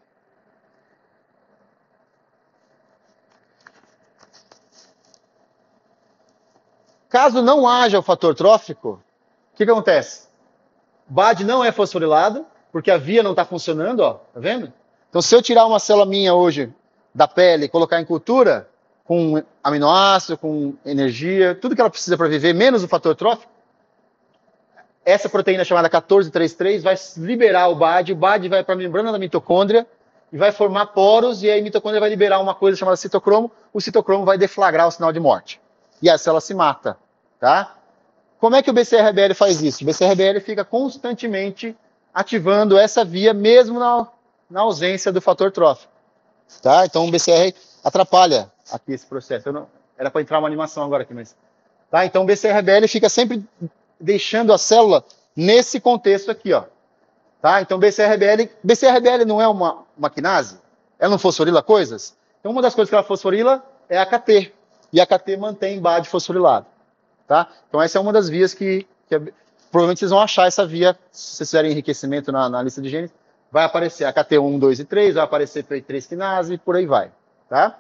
Caso não haja o fator trófico, o que acontece? BAD não é fosforilado, porque a via não está funcionando, ó, tá vendo? Então, se eu tirar uma célula minha hoje da pele e colocar em cultura, com aminoácido, com energia, tudo que ela precisa para viver, menos o fator trófico, essa proteína chamada 1433 vai liberar o BAD vai para a membrana da mitocôndria e vai formar poros, e aí a mitocôndria vai liberar uma coisa chamada citocromo, o citocromo vai deflagrar o sinal de morte. E a célula se mata, tá? Como é que o BCR-ABL faz isso? O BCR-ABL fica constantemente ativando essa via, mesmo na ausência do fator trófico. Tá? Então o BCR atrapalha aqui esse processo. Era para entrar uma animação agora aqui, mas... Tá? Então o BCR-ABL fica sempre deixando a célula nesse contexto aqui, ó. Tá? Então BCR-ABL não é uma quinase? Ela não fosforila coisas? Então uma das coisas que ela fosforila é a KT. E a KT mantém BAD fosforilado. Tá? Então essa é uma das vias que provavelmente vocês vão achar essa via, se vocês fizerem enriquecimento na lista de genes, vai aparecer a KT1, 2 e 3, vai aparecer PI3 quinase e por aí vai. Tá?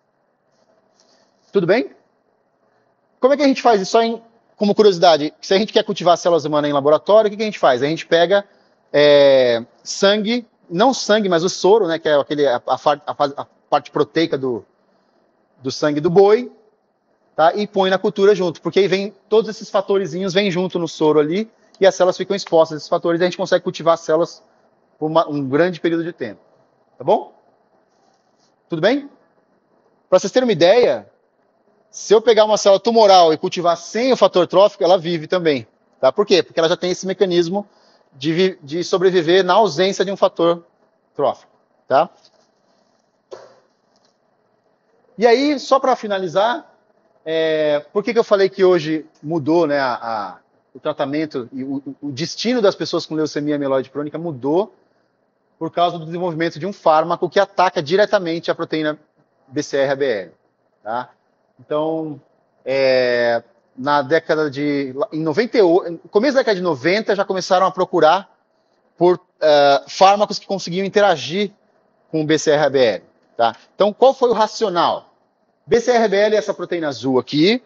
Tudo bem? Como é que a gente faz isso? Só como curiosidade, se a gente quer cultivar células humanas em laboratório, o que a gente faz? A gente pega sangue, não sangue, mas o soro, né, que é a parte proteica do sangue do boi, tá? E põe na cultura junto, porque aí vem todos esses fatorzinhos vêm junto no soro ali e as células ficam expostas a esses fatores e a gente consegue cultivar células por um grande período de tempo. Tá bom? Tudo bem? Para vocês terem uma ideia, se eu pegar uma célula tumoral e cultivar sem o fator trófico, ela vive também. Tá? Por quê? Porque ela já tem esse mecanismo de sobreviver na ausência de um fator trófico. Tá? E aí, só para finalizar, por que eu falei que hoje mudou, né, o tratamento e o destino das pessoas com leucemia mieloide crônica mudou por causa do desenvolvimento de um fármaco que ataca diretamente a proteína BCR-ABL. Tá? Então, na década em 98, começo da década de 90, já começaram a procurar por fármacos que conseguiam interagir com o BCR-ABL. Tá? Então, qual foi o racional? BCR-ABL é essa proteína azul aqui.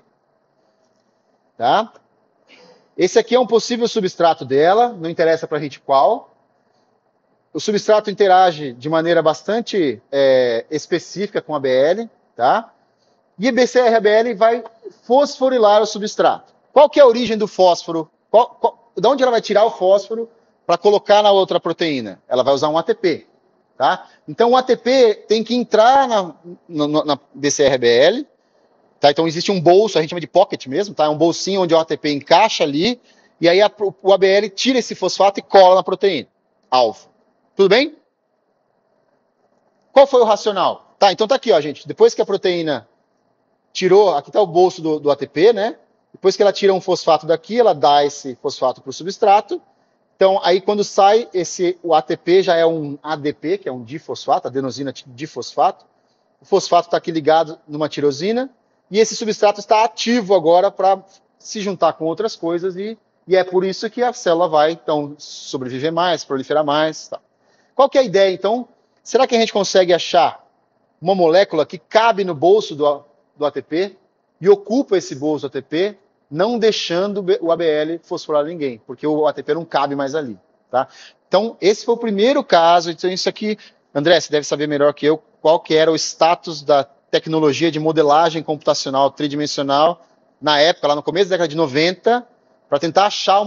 Tá? Esse aqui é um possível substrato dela, não interessa para a gente qual. O substrato interage de maneira bastante específica com a ABL. Tá? E a BCR-ABL vai fosforilar o substrato. Qual que é a origem do fósforo? De onde ela vai tirar o fósforo para colocar na outra proteína? Ela vai usar um ATP. Tá? Então o ATP tem que entrar na BCR-ABL. Tá? Então existe um bolso, a gente chama de pocket mesmo, tá? É um bolsinho onde o ATP encaixa ali, e aí o ABL tira esse fosfato e cola na proteína alfa. Tudo bem? Qual foi o racional? Tá, então tá aqui, ó, gente. Depois que a proteína tirou, aqui está o bolso do ATP, né? Depois que ela tira um fosfato daqui, ela dá esse fosfato para o substrato. Então, aí quando sai, o ATP já é um ADP, que é um difosfato, adenosina difosfato. O fosfato está aqui ligado numa tirosina, e esse substrato está ativo agora para se juntar com outras coisas, e é por isso que a célula vai, então, sobreviver mais, proliferar mais. Tá. Qual que é a ideia, então? Será que a gente consegue achar uma molécula que cabe no bolso do ATP e ocupa esse bolso do ATP, não deixando o ABL fosforar ninguém, porque o ATP não cabe mais ali. Tá? Então, esse foi o primeiro caso. Então, isso aqui, André, você deve saber melhor que eu qual que era o status da tecnologia de modelagem computacional tridimensional na época, lá no começo da década de 90, para tentar achar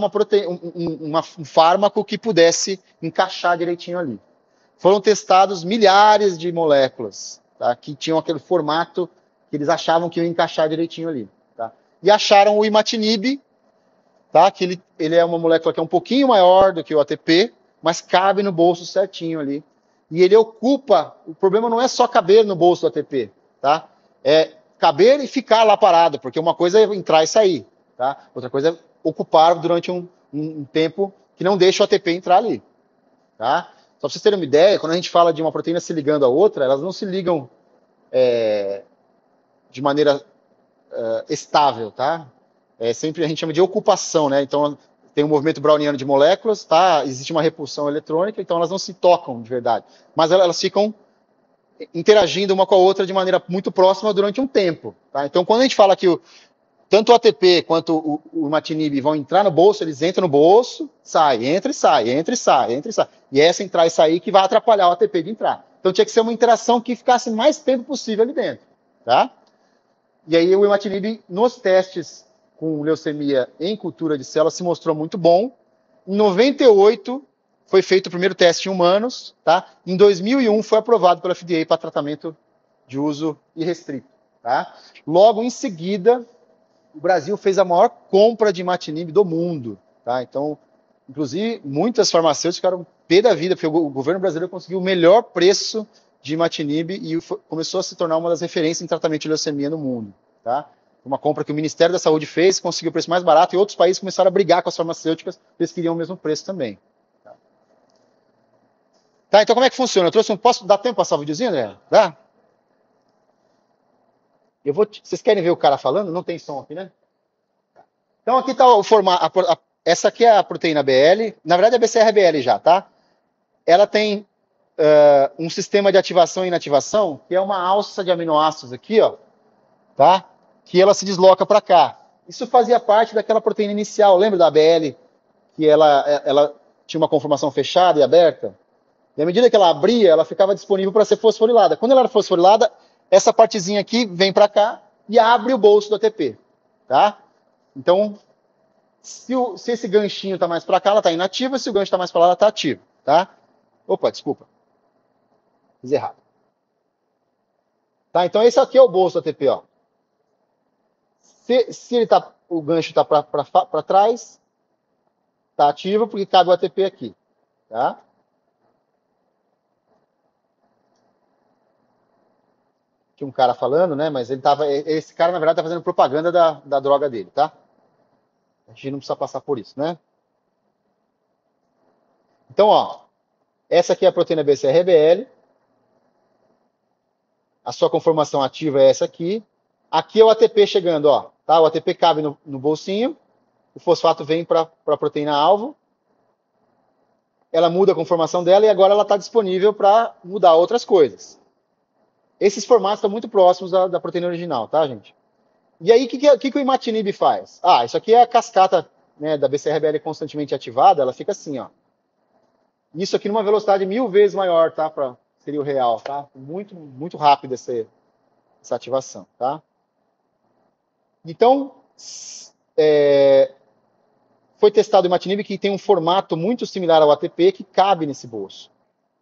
um fármaco que pudesse encaixar direitinho ali. Foram testados milhares de moléculas, tá, que tinham aquele formato que eles achavam que ia encaixar direitinho ali. Tá? E acharam o imatinib, tá, que ele é uma molécula que é um pouquinho maior do que o ATP, mas cabe no bolso certinho ali. e ele ocupa, o problema não é só caber no bolso do ATP, tá? É caber e ficar lá parado, porque uma coisa é entrar e sair, tá? Outra coisa é ocupar durante um tempo que não deixa o ATP entrar ali, tá? Só para vocês terem uma ideia, quando a gente fala de uma proteína se ligando à outra, elas não se ligam de maneira estável, tá? Sempre a gente chama de ocupação, né? Então tem um movimento browniano de moléculas, tá? Existe uma repulsão eletrônica, então elas não se tocam de verdade, mas elas ficam interagindo uma com a outra de maneira muito próxima durante um tempo, tá? Então quando a gente fala que tanto o ATP quanto o imatinib vão entrar no bolso, eles entram no bolso, sai, entra e sai, entra e sai, entra e sai. E é essa entrar e sair que vai atrapalhar o ATP de entrar. Então tinha que ser uma interação que ficasse mais tempo possível ali dentro, tá? E aí o imatinib, nos testes com leucemia em cultura de células, se mostrou muito bom. Em 98 foi feito o primeiro teste em humanos, tá? Em 2001 foi aprovado pela FDA para tratamento de uso irrestrito, tá? Logo em seguida, o Brasil fez a maior compra de imatinib do mundo, tá? Então, inclusive, muitas farmacêuticas ficaram pé da vida, porque o governo brasileiro conseguiu o melhor preço de imatinib e começou a se tornar uma das referências em tratamento de leucemia no mundo, tá? Uma compra que o Ministério da Saúde fez, conseguiu o preço mais barato, e outros países começaram a brigar com as farmacêuticas, eles queriam o mesmo preço também. Tá, então como é que funciona? Eu trouxe posso dar tempo para passar o videozinho, André? Dá? Vocês querem ver o cara falando? Não tem som aqui, né? Então aqui está o formato. Essa aqui é a proteína BL. Na verdade é BCR-BL já, tá? Ela tem um sistema de ativação e inativação, que é uma alça de aminoácidos aqui, ó, tá? Que ela se desloca para cá. Isso fazia parte daquela proteína inicial, lembra da ABL? Que ela tinha uma conformação fechada e aberta? E à medida que ela abria, ela ficava disponível para ser fosforilada. Quando ela era fosforilada, essa partezinha aqui vem para cá e abre o bolso do ATP, tá? Então, se esse ganchinho está mais para cá, ela está inativa. Se o gancho está mais para lá, ela está ativa, tá? Opa, desculpa. Fiz errado. Tá, então esse aqui é o bolso do ATP, ó. Se o gancho está para trás, está ativo porque cabe o ATP aqui, tá? Tinha um cara falando, né? Mas esse cara, na verdade, tá fazendo propaganda da droga dele, tá? A gente não precisa passar por isso, né? Então, ó, essa aqui é a proteína BCR-BL. A sua conformação ativa é essa aqui. Aqui é o ATP chegando, ó. Tá? O ATP cabe no bolsinho. O fosfato vem para a proteína-alvo. Ela muda a conformação dela e agora ela está disponível para mudar outras coisas. Esses formatos estão muito próximos da proteína original, tá, gente? E aí, o que o imatinib faz? Ah, isso aqui é a cascata, né, da BCR-BL constantemente ativada, ela fica assim, ó. Isso aqui numa velocidade 1000 vezes maior, tá? Seria o real, tá? Muito, muito rápido essa ativação, tá? Então, foi testado o imatinib que tem um formato muito similar ao ATP que cabe nesse bolso.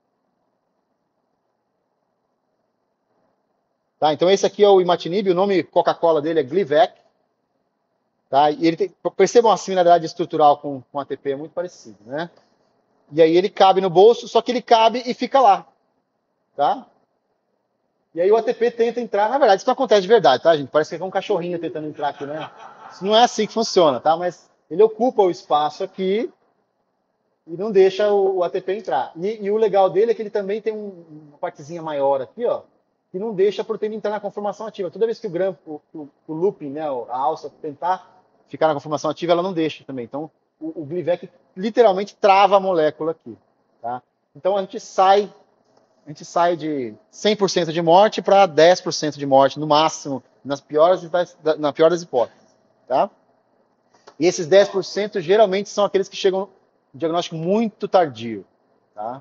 Tá? Então esse aqui é o imatinib, o nome Coca-Cola dele é Glivec. Tá? E percebam a similaridade estrutural com o ATP, é muito parecido, né? E aí ele cabe no bolso, só que ele cabe e fica lá. Tá? E aí o ATP tenta entrar, na verdade isso não acontece de verdade, tá, gente? Parece que é um cachorrinho tentando entrar aqui, né? Isso não é assim que funciona, tá? Mas ele ocupa o espaço aqui e não deixa o ATP entrar. E o legal dele é que ele também tem uma partezinha maior aqui, ó, que não deixa a proteína entrar na conformação ativa. Toda vez que o looping, né, a alça, tentar ficar na conformação ativa, ela não deixa também. Então, o Glivec literalmente trava a molécula aqui. Tá? Então, a gente sai de 100% de morte para 10% de morte, no máximo, na pior das hipóteses. Tá? E esses 10% geralmente são aqueles que chegam no diagnóstico muito tardio. Tá?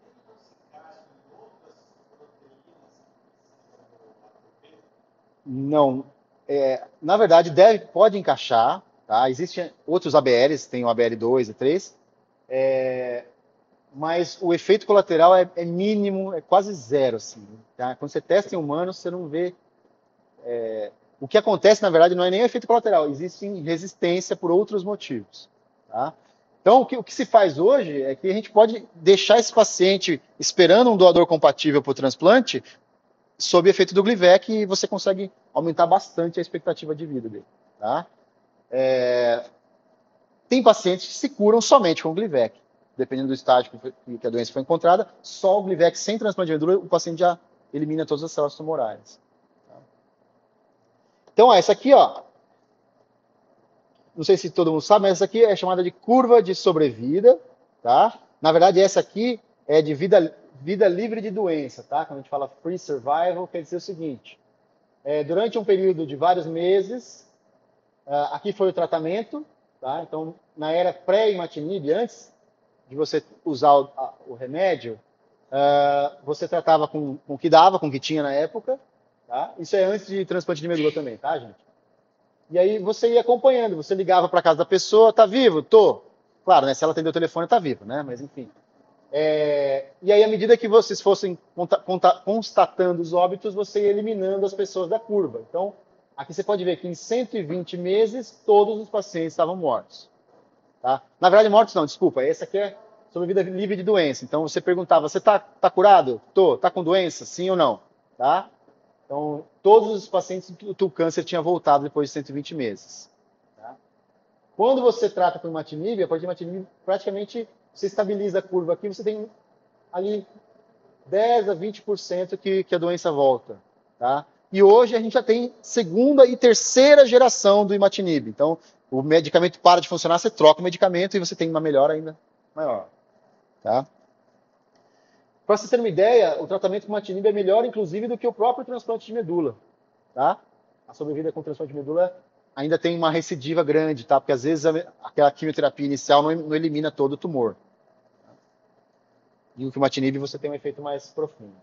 Não. Na verdade, pode encaixar. Tá? Existem outros ABLs, tem o ABL2 e 3, mas o efeito colateral é mínimo, é quase zero. Assim, tá? Quando você testa em humanos, você não vê. O que acontece, na verdade, não é nem o efeito colateral, existe resistência por outros motivos. Tá? Então, o que se faz hoje é que a gente pode deixar esse paciente esperando um doador compatível para o transplante, sob efeito do Glivec, e você consegue aumentar bastante a expectativa de vida dele. Tá? Tem pacientes que se curam somente com o Glivec. Dependendo do estágio que a doença foi encontrada, só o Glivec sem transplante de medula, o paciente já elimina todas as células tumorais. Tá? Então, essa aqui, ó, não sei se todo mundo sabe, mas essa aqui é chamada de curva de sobrevida, tá? Na verdade, essa aqui é de vida livre de doença, tá? Quando a gente fala free survival, quer dizer o seguinte: durante um período de vários meses, aqui foi o tratamento, tá? Então, na era pré-imatinib, antes de você usar o remédio, você tratava com o que dava, com o que tinha na época, tá? Isso é antes de transplante de medula também, tá, gente? E aí você ia acompanhando, você ligava para casa da pessoa, tá vivo? Tô. Claro, né? Se ela atender o telefone, tá vivo, né? Mas enfim. E aí, à medida que vocês fossem constatando os óbitos, você ia eliminando as pessoas da curva. Então, aqui você pode ver que em 120 meses, todos os pacientes estavam mortos. Tá? Na verdade, mortos não, desculpa. Esse aqui é sobre vida livre de doença. Então, você perguntava, você tá curado? Tô. Tá com doença? Sim ou não? Tá? Então, todos os pacientes, o câncer tinha voltado depois de 120 meses. Tá? Quando você trata com imatinib, a partir de imatinib, praticamente você estabiliza a curva aqui, você tem ali 10 a 20% que a doença volta. Tá? E hoje a gente já tem segunda e terceira geração do imatinib. Então, o medicamento para de funcionar, você troca o medicamento e você tem uma melhora ainda maior. Tá? Para você ter uma ideia, o tratamento com imatinib é melhor, inclusive, do que o próprio transplante de medula. Tá? A sobrevida com transplante de medula ainda tem uma recidiva grande, tá? Porque às vezes aquela quimioterapia inicial não elimina todo o tumor. E o imatinib você tem um efeito mais profundo.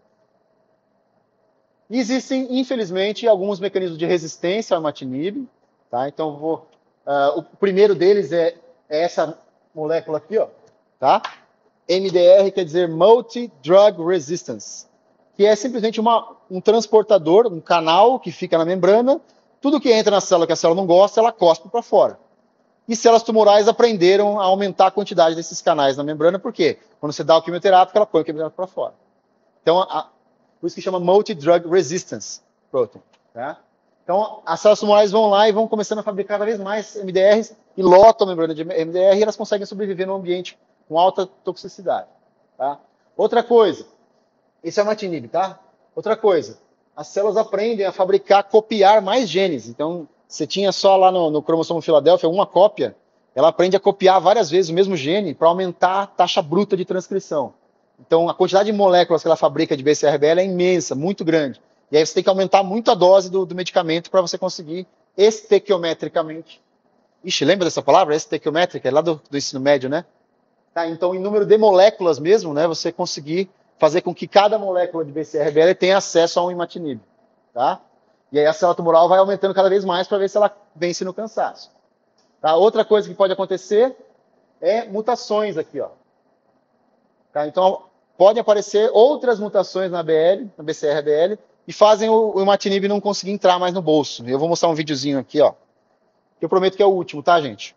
E existem, infelizmente, alguns mecanismos de resistência ao imatinib. Tá? Então, o primeiro deles é essa molécula aqui, ó, tá? MDR quer dizer Multi-Drug Resistance, que é simplesmente um transportador, um canal que fica na membrana. Tudo que entra na célula que a célula não gosta, ela cospe para fora. E células tumorais aprenderam a aumentar a quantidade desses canais na membrana, por quê? Quando você dá o quimioterápico, ela põe o quimioterápico para fora. Então, por isso que chama Multi-Drug Resistance Protein. Tá? Então, as células tumorais vão lá e vão começando a fabricar cada vez mais MDRs e lotam a membrana de MDR e elas conseguem sobreviver num ambiente com alta toxicidade. Tá? Outra coisa, esse é o imatinib, tá? Outra coisa, as células aprendem a fabricar, copiar mais genes. Então, você tinha só lá no cromossomo Filadélfia uma cópia, ela aprende a copiar várias vezes o mesmo gene para aumentar a taxa bruta de transcrição. Então, a quantidade de moléculas que ela fabrica de BCR-ABL é imensa, muito grande. E aí você tem que aumentar muito a dose do medicamento para você conseguir estequiometricamente. Ixi, lembra dessa palavra? Estequiométrica, é lá do ensino médio, né? Tá, então, em número de moléculas mesmo, né, você conseguir fazer com que cada molécula de BCR-ABL tenha acesso a um imatinib. Tá? E aí a célula tumoral vai aumentando cada vez mais para ver se ela vence no cansaço. Tá? Outra coisa que pode acontecer é mutações aqui, ó. Tá? Então, podem aparecer outras mutações na BCR-ABL, e fazem o imatinib não conseguir entrar mais no bolso. Eu vou mostrar um videozinho aqui, ó. Que eu prometo que é o último, tá, gente?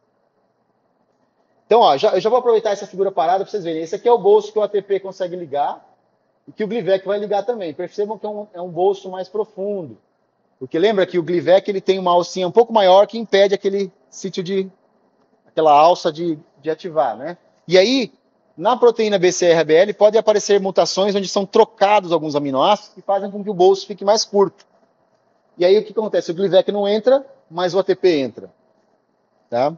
Então, ó, eu já vou aproveitar essa figura parada para vocês verem. Esse aqui é o bolso que o ATP consegue ligar e que o Glivec vai ligar também. Percebam que é um bolso mais profundo. Porque lembra que o Glivec ele tem uma alcinha um pouco maior que impede aquele sítio aquela alça de ativar, né? E aí, na proteína BCR-ABL pode aparecer mutações onde são trocados alguns aminoácidos que fazem com que o bolso fique mais curto. E aí o que acontece? O Glivec não entra, mas o ATP entra. Tá?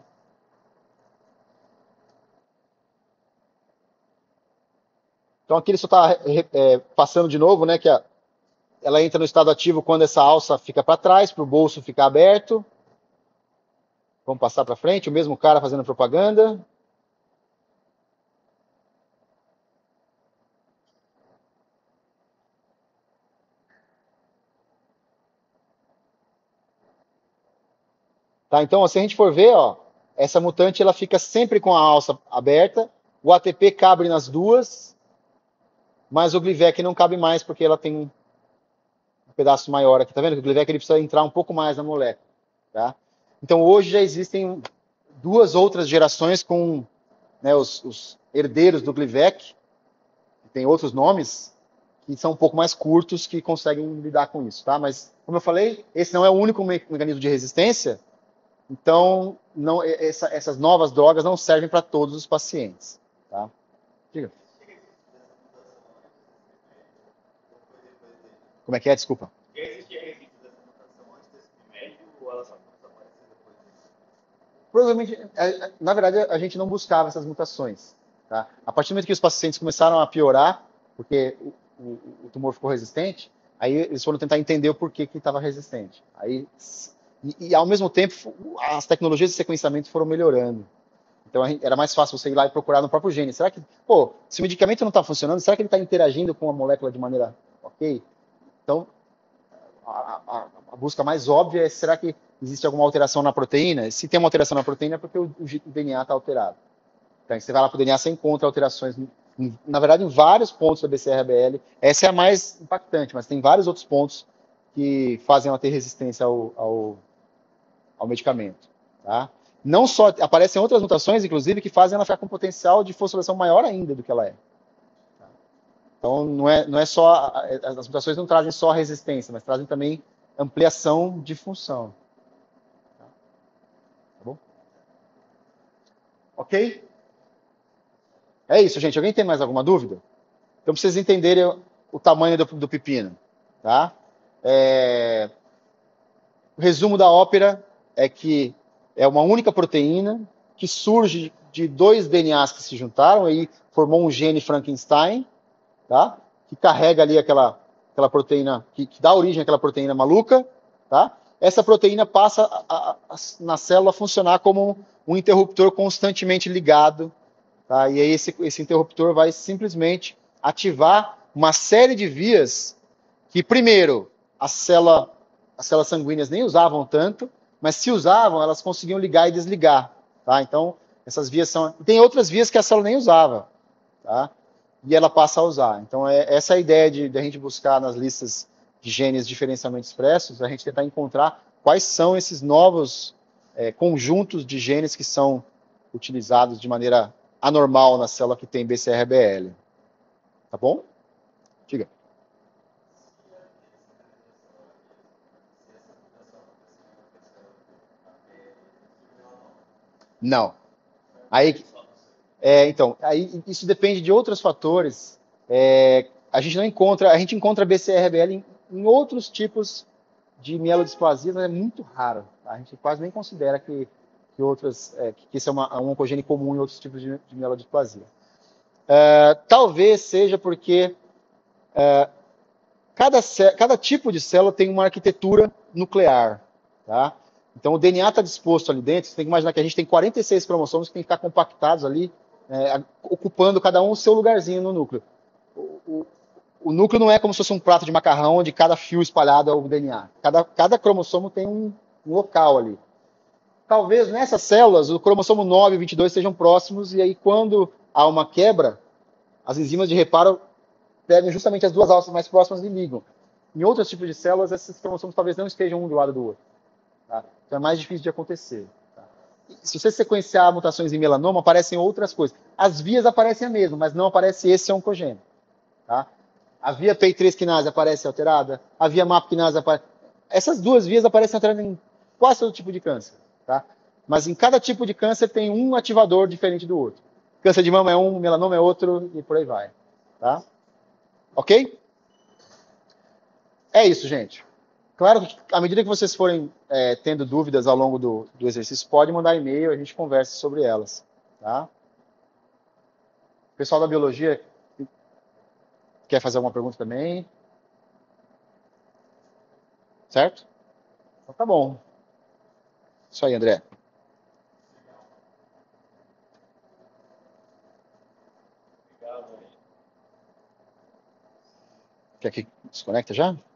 Então aqui ele só está passando de novo, né? Que ela entra no estado ativo quando essa alça fica para trás, para o bolso ficar aberto. Vamos passar para frente, o mesmo cara fazendo propaganda. Tá? Então, se a gente for ver, ó, essa mutante ela fica sempre com a alça aberta, o ATP cabe nas duas, mas o Glivec não cabe mais porque ela tem um pedaço maior aqui. Tá vendo que o Glivec ele precisa entrar um pouco mais na molécula. Tá? Então, hoje já existem duas outras gerações com né, os herdeiros do Glivec, que tem outros nomes, que são um pouco mais curtos, que conseguem lidar com isso, tá? Mas, como eu falei, esse não é o único mecanismo de resistência, então essas novas drogas não servem para todos os pacientes, tá? Diga. Como é que é? Desculpa. Existe registro dessa mutação antes desse remédio ou ela só começa a aparecer depois disso? Provavelmente, na verdade, a gente não buscava essas mutações, tá? A partir do momento que os pacientes começaram a piorar, porque o tumor ficou resistente, aí eles foram tentar entender o porquê que estava resistente. Aí, ao mesmo tempo, as tecnologias de sequenciamento foram melhorando. Então era mais fácil você ir lá e procurar no próprio gene. Será que, pô, se o medicamento não está funcionando, será que ele está interagindo com a molécula de maneira ok? Então, a busca mais óbvia é: será que existe alguma alteração na proteína? Se tem uma alteração na proteína, é porque o DNA está alterado. Então, você vai lá para o DNA, você encontra alterações, na verdade, em vários pontos da BCR-ABL. Essa é a mais impactante, mas tem vários outros pontos que fazem ela ter resistência ao medicamento. Tá? Não só, aparecem outras mutações, inclusive, que fazem ela ficar com potencial de fosforilação maior ainda do que ela é. Então, não é só, as mutações não trazem só resistência, mas trazem também ampliação de função. Tá bom? Ok? É isso, gente. Alguém tem mais alguma dúvida? Então, para vocês entenderem o tamanho do pepino, tá? O resumo da ópera é que é uma única proteína que surge de dois DNAs que se juntaram e formou um gene Frankenstein, tá? Que carrega ali aquela proteína, que dá origem àquela proteína maluca, tá? Essa proteína passa na célula a funcionar como um interruptor constantemente ligado, tá? E aí esse interruptor vai simplesmente ativar uma série de vias que, primeiro, as células sanguíneas nem usavam tanto, mas se usavam, elas conseguiam ligar e desligar, tá? Então, essas vias são... Tem outras vias que a célula nem usava, tá? E ela passa a usar. Então, essa é a ideia de a gente buscar nas listas de genes diferencialmente expressos, a gente tentar encontrar quais são esses novos conjuntos de genes que são utilizados de maneira anormal na célula que tem BCR-ABL. Tá bom? Diga. Não. Aí, então, aí isso depende de outros fatores. A gente encontra BCR-ABL em outros tipos de mielodisplasia, mas é muito raro. Tá? A gente quase nem considera que isso é um oncogene comum em outros tipos de mielodisplasia. Talvez seja porque cada tipo de célula tem uma arquitetura nuclear, tá? Então, o DNA está disposto ali dentro. Você tem que imaginar que a gente tem 46 cromossomos que tem que ficar compactados ali, ocupando cada um o seu lugarzinho no núcleo. O núcleo não é como se fosse um prato de macarrão, onde cada fio espalhado é o DNA. Cada cromossomo tem um local ali. Talvez nessas células, o cromossomo 9 e 22 sejam próximos, e aí quando há uma quebra, as enzimas de reparo pegam justamente as duas alças mais próximas e ligam. Em outros tipos de células, esses cromossomos talvez não estejam um do lado do outro. Tá? Então é mais difícil de acontecer. Tá? Se você sequenciar mutações em melanoma, aparecem outras coisas. As vias aparecem a mesma, mas não aparece esse oncogênio. Tá? A via PI3 quinase aparece alterada, a via MAP quinase aparece... Essas duas vias aparecem alteradas em quase todo tipo de câncer. Tá? Mas em cada tipo de câncer tem um ativador diferente do outro. Câncer de mama é um, melanoma é outro, e por aí vai. Tá? Ok? É isso, gente. Claro que, à medida que vocês forem tendo dúvidas ao longo do exercício, pode mandar e-mail, a gente conversa sobre elas. Tá? O pessoal da biologia quer fazer alguma pergunta também? Certo? Então tá bom. Isso aí, André. Obrigado aí. Quer que desconecta já?